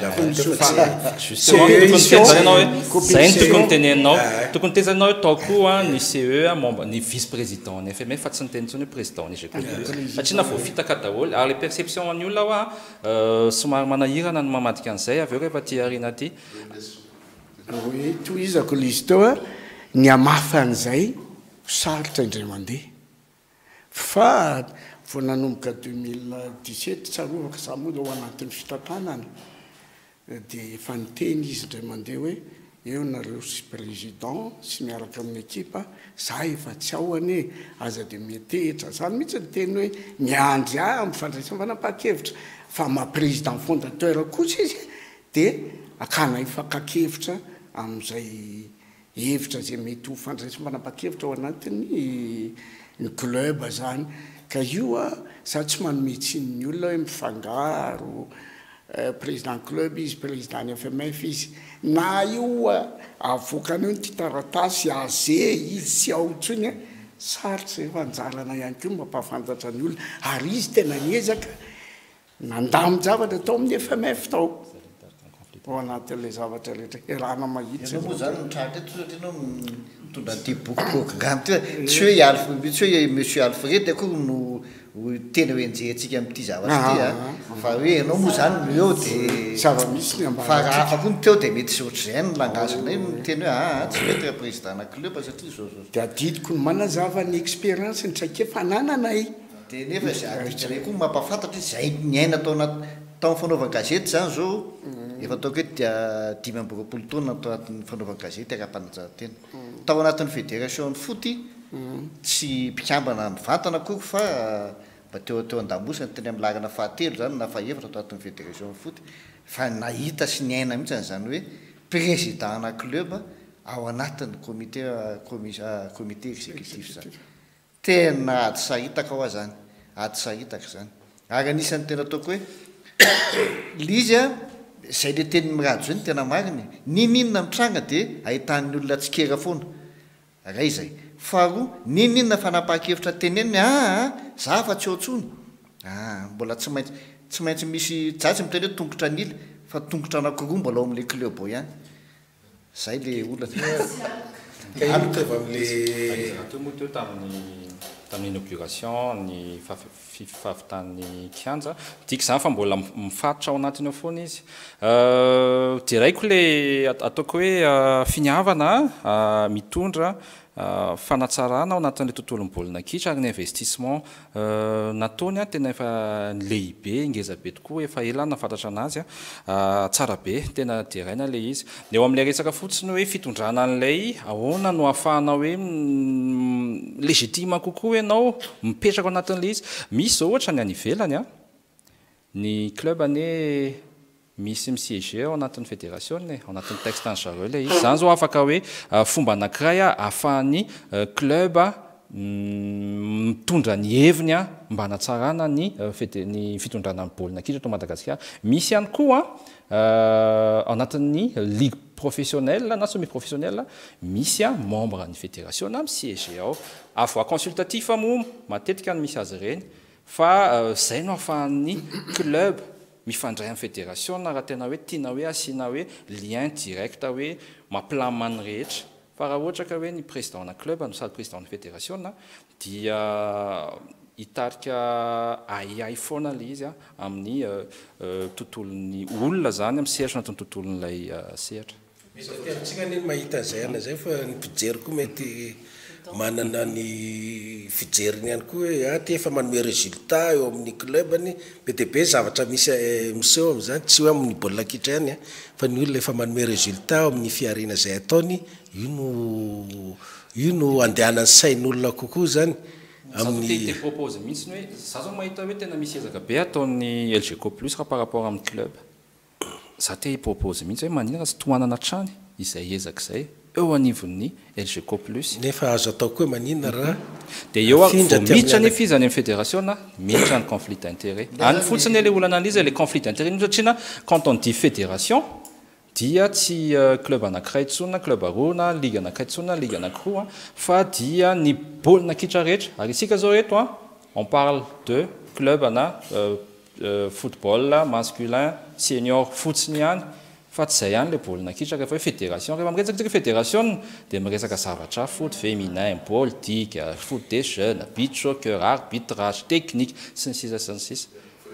zay ny tokony tenenao tokony tesanao hoe ataoko a ny C E membre ny vice président ny F M F fa tsy niteny intsony hoe président ny L G C O plus satria na voafitaka daholo ary le perception an'ny olona hoa somary manahirana ny mamadika an'izay avy eo rehefa ty ariana ty hoe toizako lizy teo a ny amafa an'izay sarotra indray mandeha fa vao nanomboka deux mille dix-sept tsarovaka za moa ao anatin'ny fitantanana dia efa niteny izy indray mandeha hoe eo nareo sy président sy miaraka amin'ny ekipa za efa tsy ahoany e aza dia metehitra zany mihitsy ny teny hoe miandry a mifandraisana fanapa-kevitra fa ma-président fondateur kosa izy dia akana ifakakevitra amin'izay hevitra zay mety ho fandraisana fanapa-kevitra ao anatin'ny ny club zany ka io a za tsy manome tsin'ny olona hoe mifangaro président club izy président ny F M F izy na io a avoakana eo ny ty taratasy aze izy tsy ao intsony a sarotra efa anjarana ihany keo mampahafantatra ny olona ary izy tena niezaka nandamy zavatra tao amin'ny F M F tao ao anatin'le zavatra rehetra erana mahitsy moa zany mitratra eto satria anao mitondra ty boky programme ty tsy hoe Alfred tsy hoe monsieur Alfred akory no tena hoe njerentsika amin'ity zavatra ty a fa hoe ianao moa zany eo dia zava-misy ny fa raha hafa koa ny teo dia mety soatra zay ny langazinay miteny hoe a tsy mety raha président-na club satria zao zao dia adidiko ny manazava ny expérience ny traikefa nananay dia nefa zay adikany koa mampafantatra zay niaina tao anaty tao fanaovana gazety zany zao efa ataoko hoe dia dimy amby roapolo taona tao anatin'ny fanaovana gazety ara-panajahantena tao anatin'ny fédération ny foty tsy mpikambana mivantana kory fa mba teo teo an-damosina teny amin'ny larana fahatelo zany na faefatra tao anatin'ny fédération ny foty fa nahita sy niaina mihitsy zany hoe président na club ao anatin'ny comité comité exécutif zany tena ady saritaka ao zany ady saritaka zany ary anisan'ny tena ataoko hoe lizy a zay le teny mirajo zany tena mariny nininona mitranga dia ahitan'ny olona tsikera foana ray zay faharoa nininona fanapaha-kevitra teneniny a za fa tsy otsony a mbola tsy maintsy tsy maintsy misy jatsy miteny hoe tongotra anila fa tongotra anakoroa mbola ao amin'le club ao ihany zay le olona aloteva am'le moa teo tamin'ny tamin'ny inauguration ny fahafitan'ny kianja tiako zany fa mbola mifatotra ao anatiny ao foana izy dia raiko le ataoko hoe finiavana mitondra fanatsarana ao anatin'le tontolo ny baolina kitra ary ny investissement nataony a tena efa lehibe ngeza be tokoa efa ela nafantatra anazy a tsara be tena diraina le izy de eo amin'ilay resaka fotsiny hoe fitondrana an'ilay ahoana no ahafahana hoe legitima kokoa ianao mipetraka ao anatin'le izy misy zao ohatra ny any ivelany a ny club ane misy misiéger ao anatin'ny fédération ao anatin'ny texte ny zareo le izy zany zao afaka hoe fomba anankiray a ahafahan'ny club mitondra ny heviny a mba hanatsarana ny ny fitondrana ny baolina kitra eto Madagasikara misy ihany koa ao anatin'ny ligue professionnelle na semi professionnelle misy a membre ny fédération na misiéger ao avoa consultatif moa matetika ny misy azy ireny fa zay no ahafahan'ny club mifandray amin'ny fédération raha tena hoe tiana hoe asiana hoe lien direct hoe mampilamy ny rehetra fa raha ohatra ka hoe ny président na club no sady président ny fédération dia hitarika aiai foana le izy a amin'ny tontolon'ny olona zany amin'ny sehatra anatin'ny tontolon'ilay sehatra tsika ny mahita zay ana zay fa ny mpijery koa mety manana ny fijeriny ihany koa hoe a ty efa manome résultat eo amin'ny clubany be dia be zavatra misy miseho am'izany tsy hoe amin'ny baolina kitra ihany a fa ny olona efa manome résultat amin'ny fiarina zay ataony io no io no andehanany sain'olona kokoa zany amin'ny propose mihitsy hoe za zao mahita hoe tena misy ezaka be ataon'ny L G C O plus raha par rapport amin'ny club za te propose mihitsy hoe manina raha tsy tohanana trany izay ezaka izay eo anivon'ny L G C O plus nefa azo atao koa manina raha dia eo miditra ny fizany amin'ny fédération na miditra ny conflit d'intérêt any fotsiny le olana an'izy le conflit d'intérêt satria na quand on dit fédération dia tsy club anankiray tsona club aroa na ligue anankiray tsona ligue anankiroa fa dia ny baolina kitra rehetra ary isika zao eto a on parle de club ana football masculin senior fotsiny ihany fa tsy zay ihany le baolina kitra rehefa hoe fédération rehefa miresaka fédération dia miresaka zavatra foot féminin politique foot des jeunes beach soccer arbitrage technique sy ny sisa sy ny sisa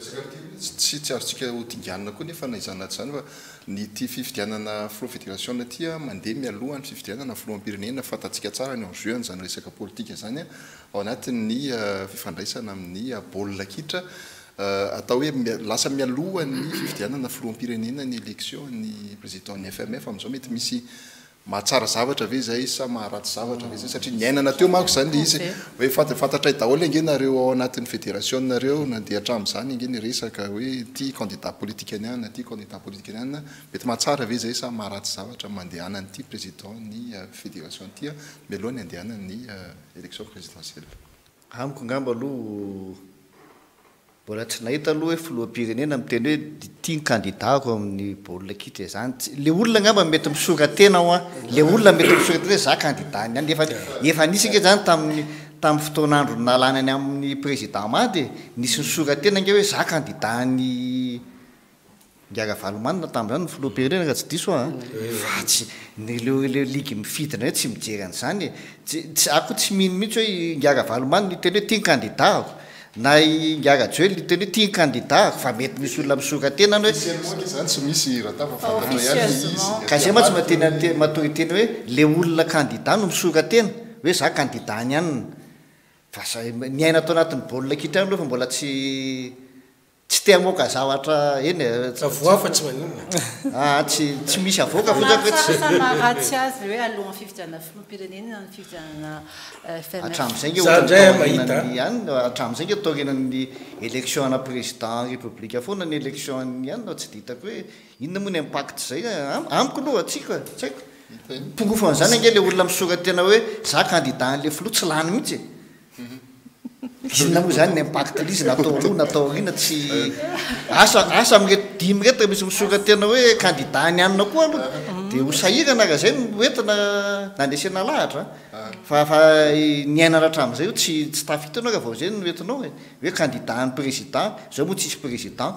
tsy tsy azontsika hodinganana koa nefa naizana zany fa ny ty fifidianana flo fédération tya mandeha mialohan'ny fifidianana filoham-pirenena fantatsika tsara ny enjeu zany resaka politika zany ao anatin'ny fifandraisana amin'ny baolina kitra atao hoe lasa mialohan'ny fifidianana filoham-pirenena ny élection ny président ny F M F am'izao mety misy mahatsara zavatra ve zay sa maharatsy zavatra ve zay satria niainana teo manko zany le izy hoe fantatra daholo ange nareo ao anatin'ny fédération nareo nandeha hatramin'izany ange ny resaka hoe ty candidat politique aniana ty candidat politique aniana mety mahatsara ve zay sa maharatsy zavatra mandehanany ty président ny fédération tya mialohany andehanany élection présidentielle amiko ngamba aloha mbola tsy nahita aloha hoe filoham-pirenena miteny hoe tia candidatko amin'ny baolina kitra zany le olona ngamba mety misoratena ao a le olona mety misoratena hoe za candidat ny any efa efa nisy nge zany tamin'ny tamin'ny fotoan'andro nalana any amin'ny président ma dia nisy nisoratena nge hoe za candidat ny Ndiaga Valomanina tamin'izany ny filoham-pirenena raha tsy diso a fa tsy nyleo le ligue mifidina hoe tsy mijery an'izany tsy ako tsy mino mihitsy hoe Ndiaga Valomanina ny teny hoe tia candidatko na iagajo hoe teny hoe tia candidat fa mety misy olona misokatena hoe zany tsy misy kasi ma tsy mateny matonga teny hoe le olona candidat no misokatena hoe za candidat ny anina fa ny aina atao anatin'ny baolina kitra any aloha fa mbola tsy tsy tea moka zavatra eny avoafa tsy maninona tsy tsy misy avoaka ratsy azy hoe alohan'ny fifidianana filoham-pirenena ny fifidianana hatramin'izay ihany hatramin'izay nge taorenan'ny élection ana président république foana ny élection ny ihany no tsy ditako hoe inona moa ny impact zay amiko aloha atsika tsy haiko tongofan'izany ange le olona misoratena hoe za candidat an'le filoha tsy lany mihitsy inona moa zany ny impact lizy natao aloha natao rina tsy asa asa amreto dimy reto misy misoratena hoe candidat ny anina koa aloha dia ho sahirana raha zay hoentina nandesena lahatra fa fa ny ainana hatramin'izay io tsy tsy tafita anao raha vao zay no entinao hoe candidat ny président zao moa tsisy président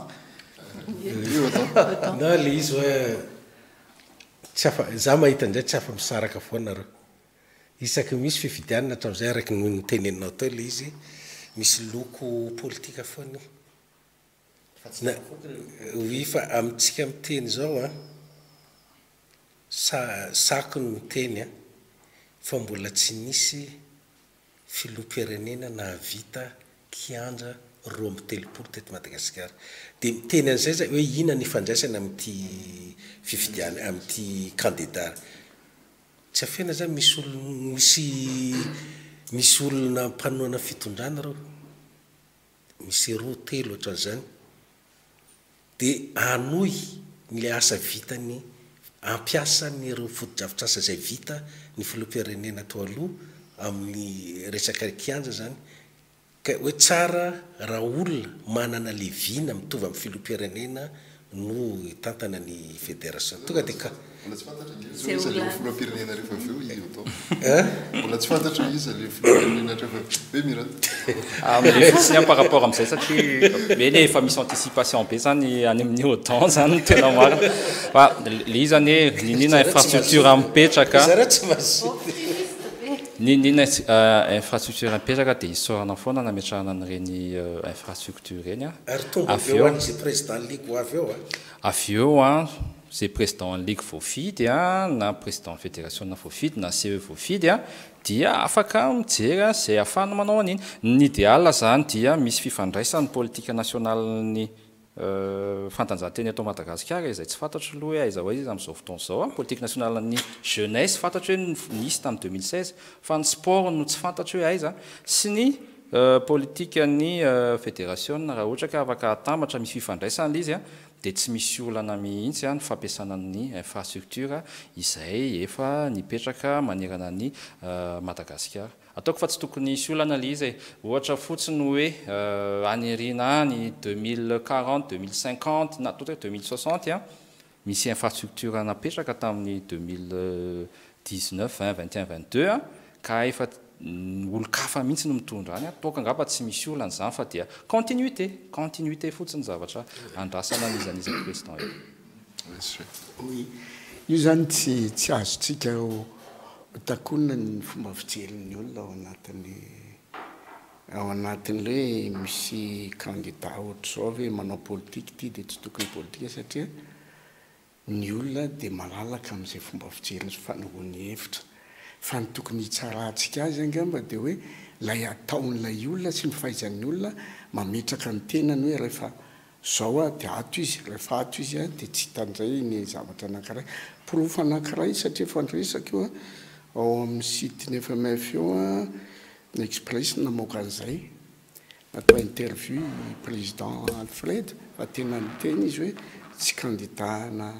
na le izy hoe tsy afa za mahita ndray tsy afa misaraka foanareo isaky misy fifidianana hatramin'izay araka ny teneninao tao le izy misy loko politika foana oi fa amintsika miteny zao a sa sako ny miteny a fa mbola tsy nisy filoham-pirenena nahavita kianja roa amby telopolo teto Madagasikara dia miteny an'izay zay hoe ina ny fandraisana amin'ity fifidiana amin'ity candidat tsy afena zany misy olona misy misy olona mpanoana fitondrana reo misy roa telo ohatran'izany dia anoy ny asa vitany ampiasa nyreo foto-drafitrasa zay vita ny filoham-pirenena tao aloha amin'ny resaka kianja zany ka hoe tsara raha olona manana le vina mitovy amin'ny filoham-pirenena no tantana ny fédération tonga dia ka filoham-pirenena rehefa aveo io tao mbola tsy fantatra izy le filoham-pirenena rehefa hoe mirana fotsiny par rapport amin'izay satria meny efa misy anticipation be zany any amin'ny autant zany tena marina fa le izy zany hoe ninina infrastructure mipetraka ninina infrastructure mipetraka dia isorana foana nametrahana an'ireny infrastructure reny a aveo zay président ligue avy eo a avy eo a zay président ligue voafidy a na président fédération na voafidy na C E voafidy a dia afaka mijery zay ahafahana manao an'iny ny idéal zany dia misy fifandraisany politika nationalny fantanjahanteny atao Madagasikara izay tsy fantatro aloha hoe aiza ho aiza amin'izao fotoana izao a politique nationale ny jeunesse fantatro hoe nisy tamin'ny deux mille seize fa ny sport no tsy fantatro hoe aiza sy ny politika ny fédération raha ohatra ka afaka atambatra misy fifandraisana izy a dia tsy misy olana mihitsy a ny fampiasana ny infrastructure izay efa nipetraka manerana ny Madagasikara ataoko fa tsy tokony isy olana le izy ohatra fotsiny hoe anirina any deux mille quarante deux mille cinquante na totra deux mille soixante a misy infrastructure napetraka tamin'ny deux mille dix-neuf vingt et un vingt deux a ka efa olo-kafa mihitsy no mitondra any a toka angamba tsy misy olana zany fa dia continuité continuité fotsiny zavatra andrasana an'izan'izany président io io zany tsy tsy azotsika takonina ny fomba fijelin'ny olona ao anatin'ny ao anatin'le hoe misy candidat ohatr'izao hoe manao politique ty dia tsy tokony politika satria ny olona dia malalaka amin'izay fomba fijeriny fanahoany hevitra fa ny tokony hitsarantsika azy angamba dia hoe lay ataon'ilay olona sy ny fahaizan'ny olona mametraka ny tenany hoe rehefa zao a dia ato izy rehefa ato izy a dia tsy hitandray ny zavatra anankiray porofo anankiray satria fandresaka io a ao amin'ny siteny F M F io a ny Express namoaka an'izay natao interview président Alfred fa tena niteny izy hoe tsy candidat na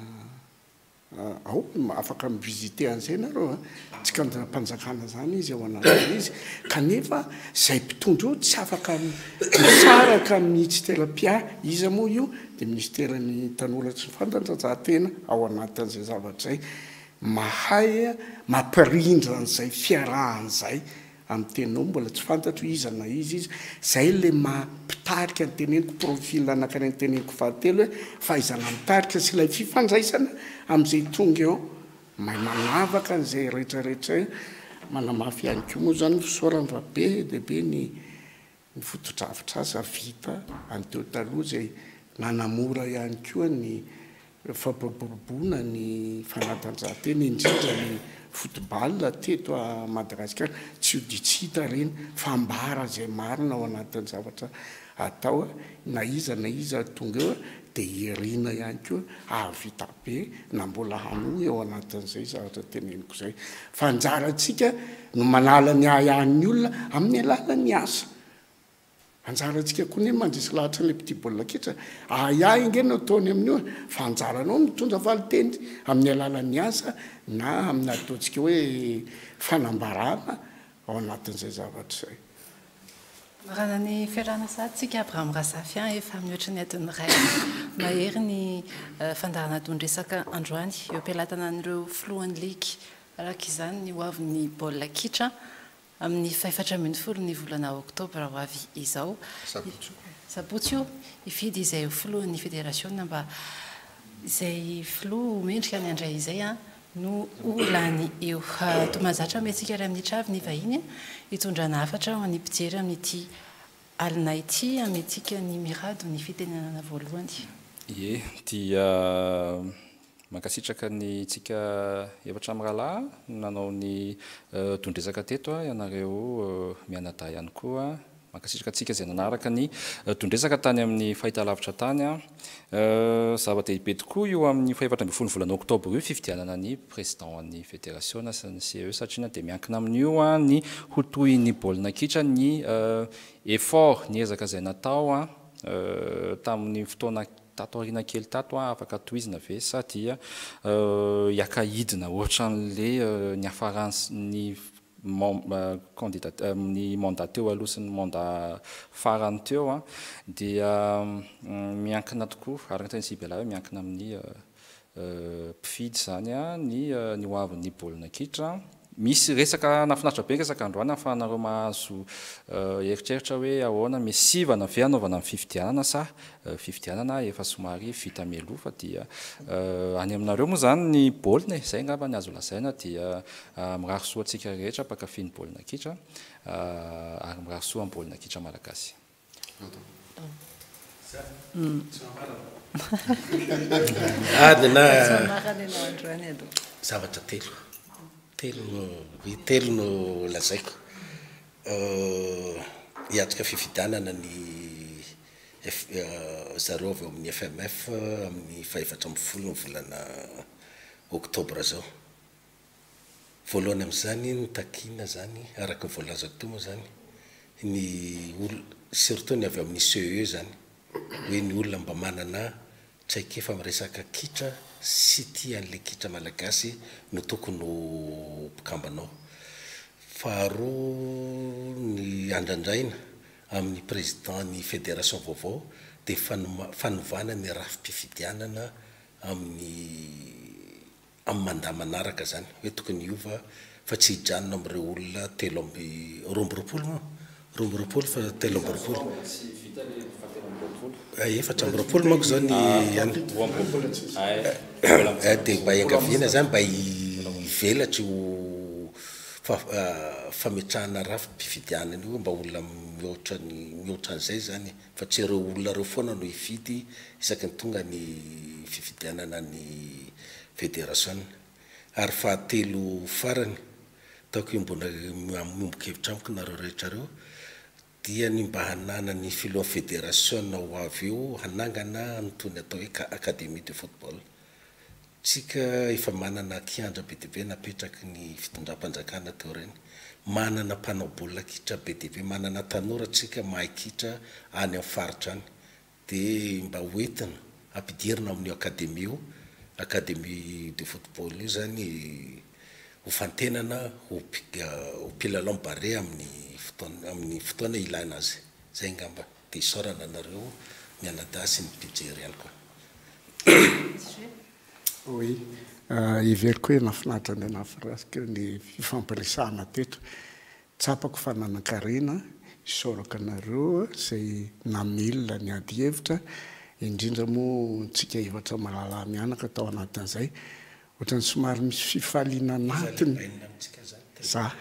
ao afaka mivisite an'izay nareo a tsy candidat mpanjakana zany izy ao anatin'izy izy kanefa zay mpitondra io tsy afaka misaraka ministère-pia iza moa io dia ministère-ny tanora tsy fantanjahantena ao anatin'izay zavatra zay mahay mampirindra an'izay fiarahan'izay amin'ny teninao mbola tsy fantatro izana izy izy zay le mampitarika ny teneniko profil anankiray ny teneniko fahatelo hoe fahaizana mitarika sy ilay fifandraisana amin'izay tonga eo mahay manavaka n'izay rehetrarehetra manamafy ihany koa moa zany fisaorany fa be dia be ny ny fotodrafitra aza vita anteo taloha zay nanamora ihany koa ny fampaboroboana ny fanatanjahantena indrindra ny football teto a Madagasikara tsy ho ditsita reny fambara zay marina ao anatin'ny zavatra atao na iza na iza tonga eo dia irina ihany koa avita be na mbola hanohy ao anatin'izay zavatra teneniko zay fa anjarantsika no manala ny ahian'ny olona amin'ny alalan'ny asa anjarantsika koa ny mandrisy lahatra ny petit baolina kitra ahiahy ingeny ataony amin'io fa anjaranao mitondra valiteny amin'ny alalan'ny asa na amin'ny ataontsika hoe fanambarana ao anatin'izay zavatra zay Marana ny fiarana satsika Abraham Rasafian efa mihoatra ny atony ray mahery ny fandarana tondresaka androany eo ampilatana an'ireo filohan'ny ligy araka izany ny ho avy ny baolina kitra amin'ny faefatra ambin'ny folo ny volana oktobra ho avy izao sabotsy io ifidy izay filohan'ny fédération mba izay filoha mendrika ny andray izay a no olany eo tomazatra metsika ray amin'ny travy ny vahiny hitondra nafatra ho any mpijery amin'ity alina ity amintsika ny mirado ny fitenenana voalohany ie dia mankasitraka ny tsika efatra amin'ny rahalahy nanao ny tondresaka teto a ianareo mianadahy ihany koa mankasitraka atsika izay nanaraka ny tondresaka tany amin'ny fahitalavitra tany a zava-dehibe tokoa io amin'ny faefatra ambin'ny folo ny volana oktobra io fifidianana ny président ny fédération sy ny C E satria dia miankina amin'io a ny ho toy ny baolina kitra ny effort ny ezaka izay natao a tamin'ny fotoana tato aoriana kely tato a afaka tohizina ve sa dia hiakahidina ohatran'le ny afarans ny candidat ny mandat teo aloha sy ny mandat farany teo a dia miankina tokoa araka teny sibela hoe miankina amin'ny mpifidy zany a ny ny ho avy ny baolina kitra misy resaka nafinaritra be resaka androany ahafahanareo mahazo eritreritra hoe ahoana mesivana ve anaovana amin'ny fifidianana sa fifidianana efa somary vita mialoha fa dia any aminareo moa zany ny baolina izay ngamba ny azo lazaina dia mirary soa antsika rehetra mpakafy ny baolina kitra ary mirary soa amin'ny baolina kitra malagasy adina zavatra telo telo telo no lazaiko hiatrika fifidianana ny zareo avy amin'ny F M F amin'ny faefatra ambin'ny folo ny volana oktobra zao voalohany amin'izany ny takina zany araka ny voalaza toa moa zany ny olo surtout ny avy amin'ny C E zany hoe ny olona mba manana tsaiky efa miresaka kitra sy tian'le kitra malagasy no tokony no mpikambanao faharoa ny andrandraina amin'ny président ny fédération vaovao dia fanovana ny rafim-pifidianana amin'ny amin'ny mandat manaraka zany hoe tokony iova fa tsy hijanona amin'ireo olona telo amby roa amby roapolo moa roa amby roapolo fa telo amby roapolo efatra amby roapolo manko zao ny dia mba iangaviana zany mba hivelatry ho fametrahana rafim-pifidianana io mba olona mihoatra mihoatra an'izay zany fa tsy ireo olona reo foana no hifidy isaky ny tonga ny fifidianana ny fédération ary fahatelo farany taoko io mbona miombokevitra amiko nareo rehetra reo dia ny mba hanana ny filohan'ny fédération ho avy eo hanangana nytony atao hoe académie de football tsika efa manana kiandra be dibe napetraky ny fitondram-panjakana teo reny manana mpanao baolina kitra be dibe manana tanora tsika mahay kitra any amin'ny faritra any dia mba hoentina ampidirina amin'ny académie io académie de football io zany ho fantenana ho pilalao bare amin'ny fotoana amin'ny fotoana ilana azy zay ngamba dia isaorana anareo mianadahy sy ny mpijery ihany koa oui iveriko hoe nafinaritra ny nafirasika ny fifampiresahana teto tsapako fananakarena isaoraka anareo zay namelona ny ady hevitra indrindra moa tsika efatra malala mianaka tao anatin'izay ohatrany somary misy fifaliana anatiny za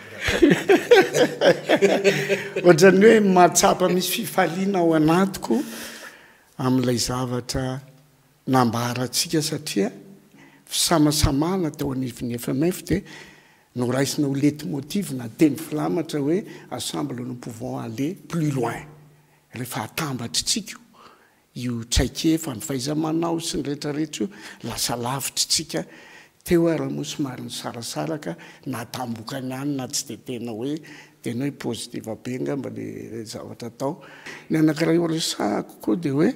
ohatrany hoe mahatsapa misy fifaliana ao anatiko amin'ilay zavatra nambaratsika satria fisamasamana teo aniviny F M F dia noraisina ho lety motive na teny filamatra hoe ensemble nous pouvons aller plus loin rehefa atambatritsika io traikefa ny fahaiza-manao sy ny rehetrarehetra io lasa lavitra tsika teo raha moa somary ny sarasaraka na tambokany any na tsy dia tena hoe tena hoe positive be ngamba le zavatra atao ny anankiray io resahako koa dia hoe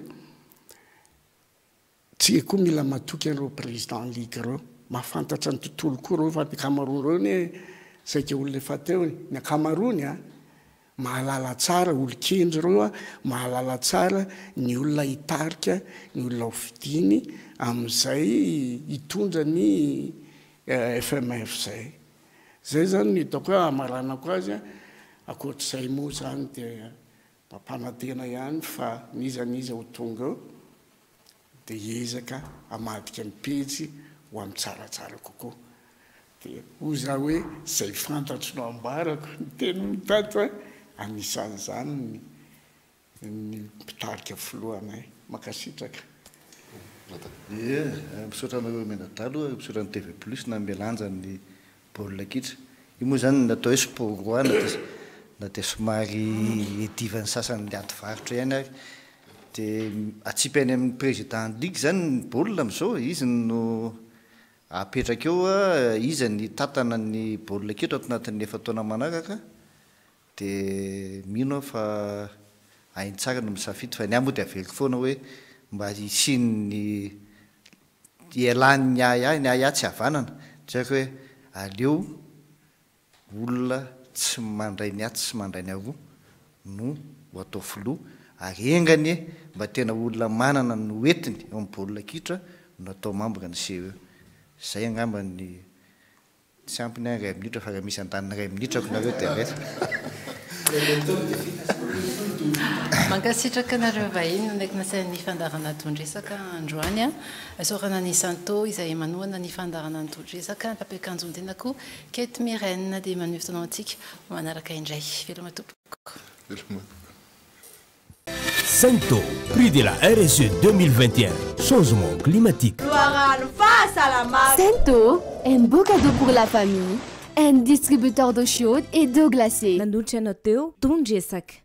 tsy koa mila matoky an'ireo président ligue reo mahafantatra ny tontolo koa reo fa ny Cameroun reo ny saika olona efa teo ny Cameroun a mahalala tsara olo-kendry reo a mahalala tsara ny olona hitarika ny olona hovidiny amin'izay hitondra ny F M F zay zay zany ny hitako hoe amaranako azy a akoatr'izay moa zany dia mampanantena ihany fa niza niza ho tonga eo dia hiezaka hamadika ny pejy ho amin'ny tsaratsara kokoa dia ho za hoe zay fantatro no ambarako ny teny mitato a anisan'izany ny mpitarika filohanay makasitraka e misaotranareo menadalo misaotrany T V plus na melanja ny baolina kitra io moa zany natao hoe sport roa na dia somary edivany sasany le aty varotra ihany ary dia atsipainy amin'ny président ligue zany ny baolina amin'izao izy no apetraka eo a izy ny tatana ny baolina kitra ato anatin'ny efa taona manaraka dia mino fa hainy tsara no misafidy fa ny ahy moa dia aveliko foana hoe mba hisiny ny ialany ny ahy ahy ny ahy ahy tsy havanana tsaiko hoe aleo olona tsy mandray ny aty sy mandray ny aroa no ho atao filoha ary engany mba tena olona manana no entiny eo amin'ny baolina kitra no atao membre ny C E. Zay angamba ny tsy ampiny any ray minitra fa raha misy antaniny ray minitrako nareo dia resa mankasitraka nareo vahiny ndraiky nasain'ny fandarana tondresaka androany a sorana ny santo izay manoana ny fandarana ny tondresaka mpampiakanjontenako Kate Mirène dia manoftanao antsika manaraka indray veloma tompoko Santo, prix de la R S E deux mille vingt et un, changement climatique. Santo, un beau cadeau pour la famille, un distributeur d'eau chaude et d'eau glacée. Nandotry anao teo tondresaka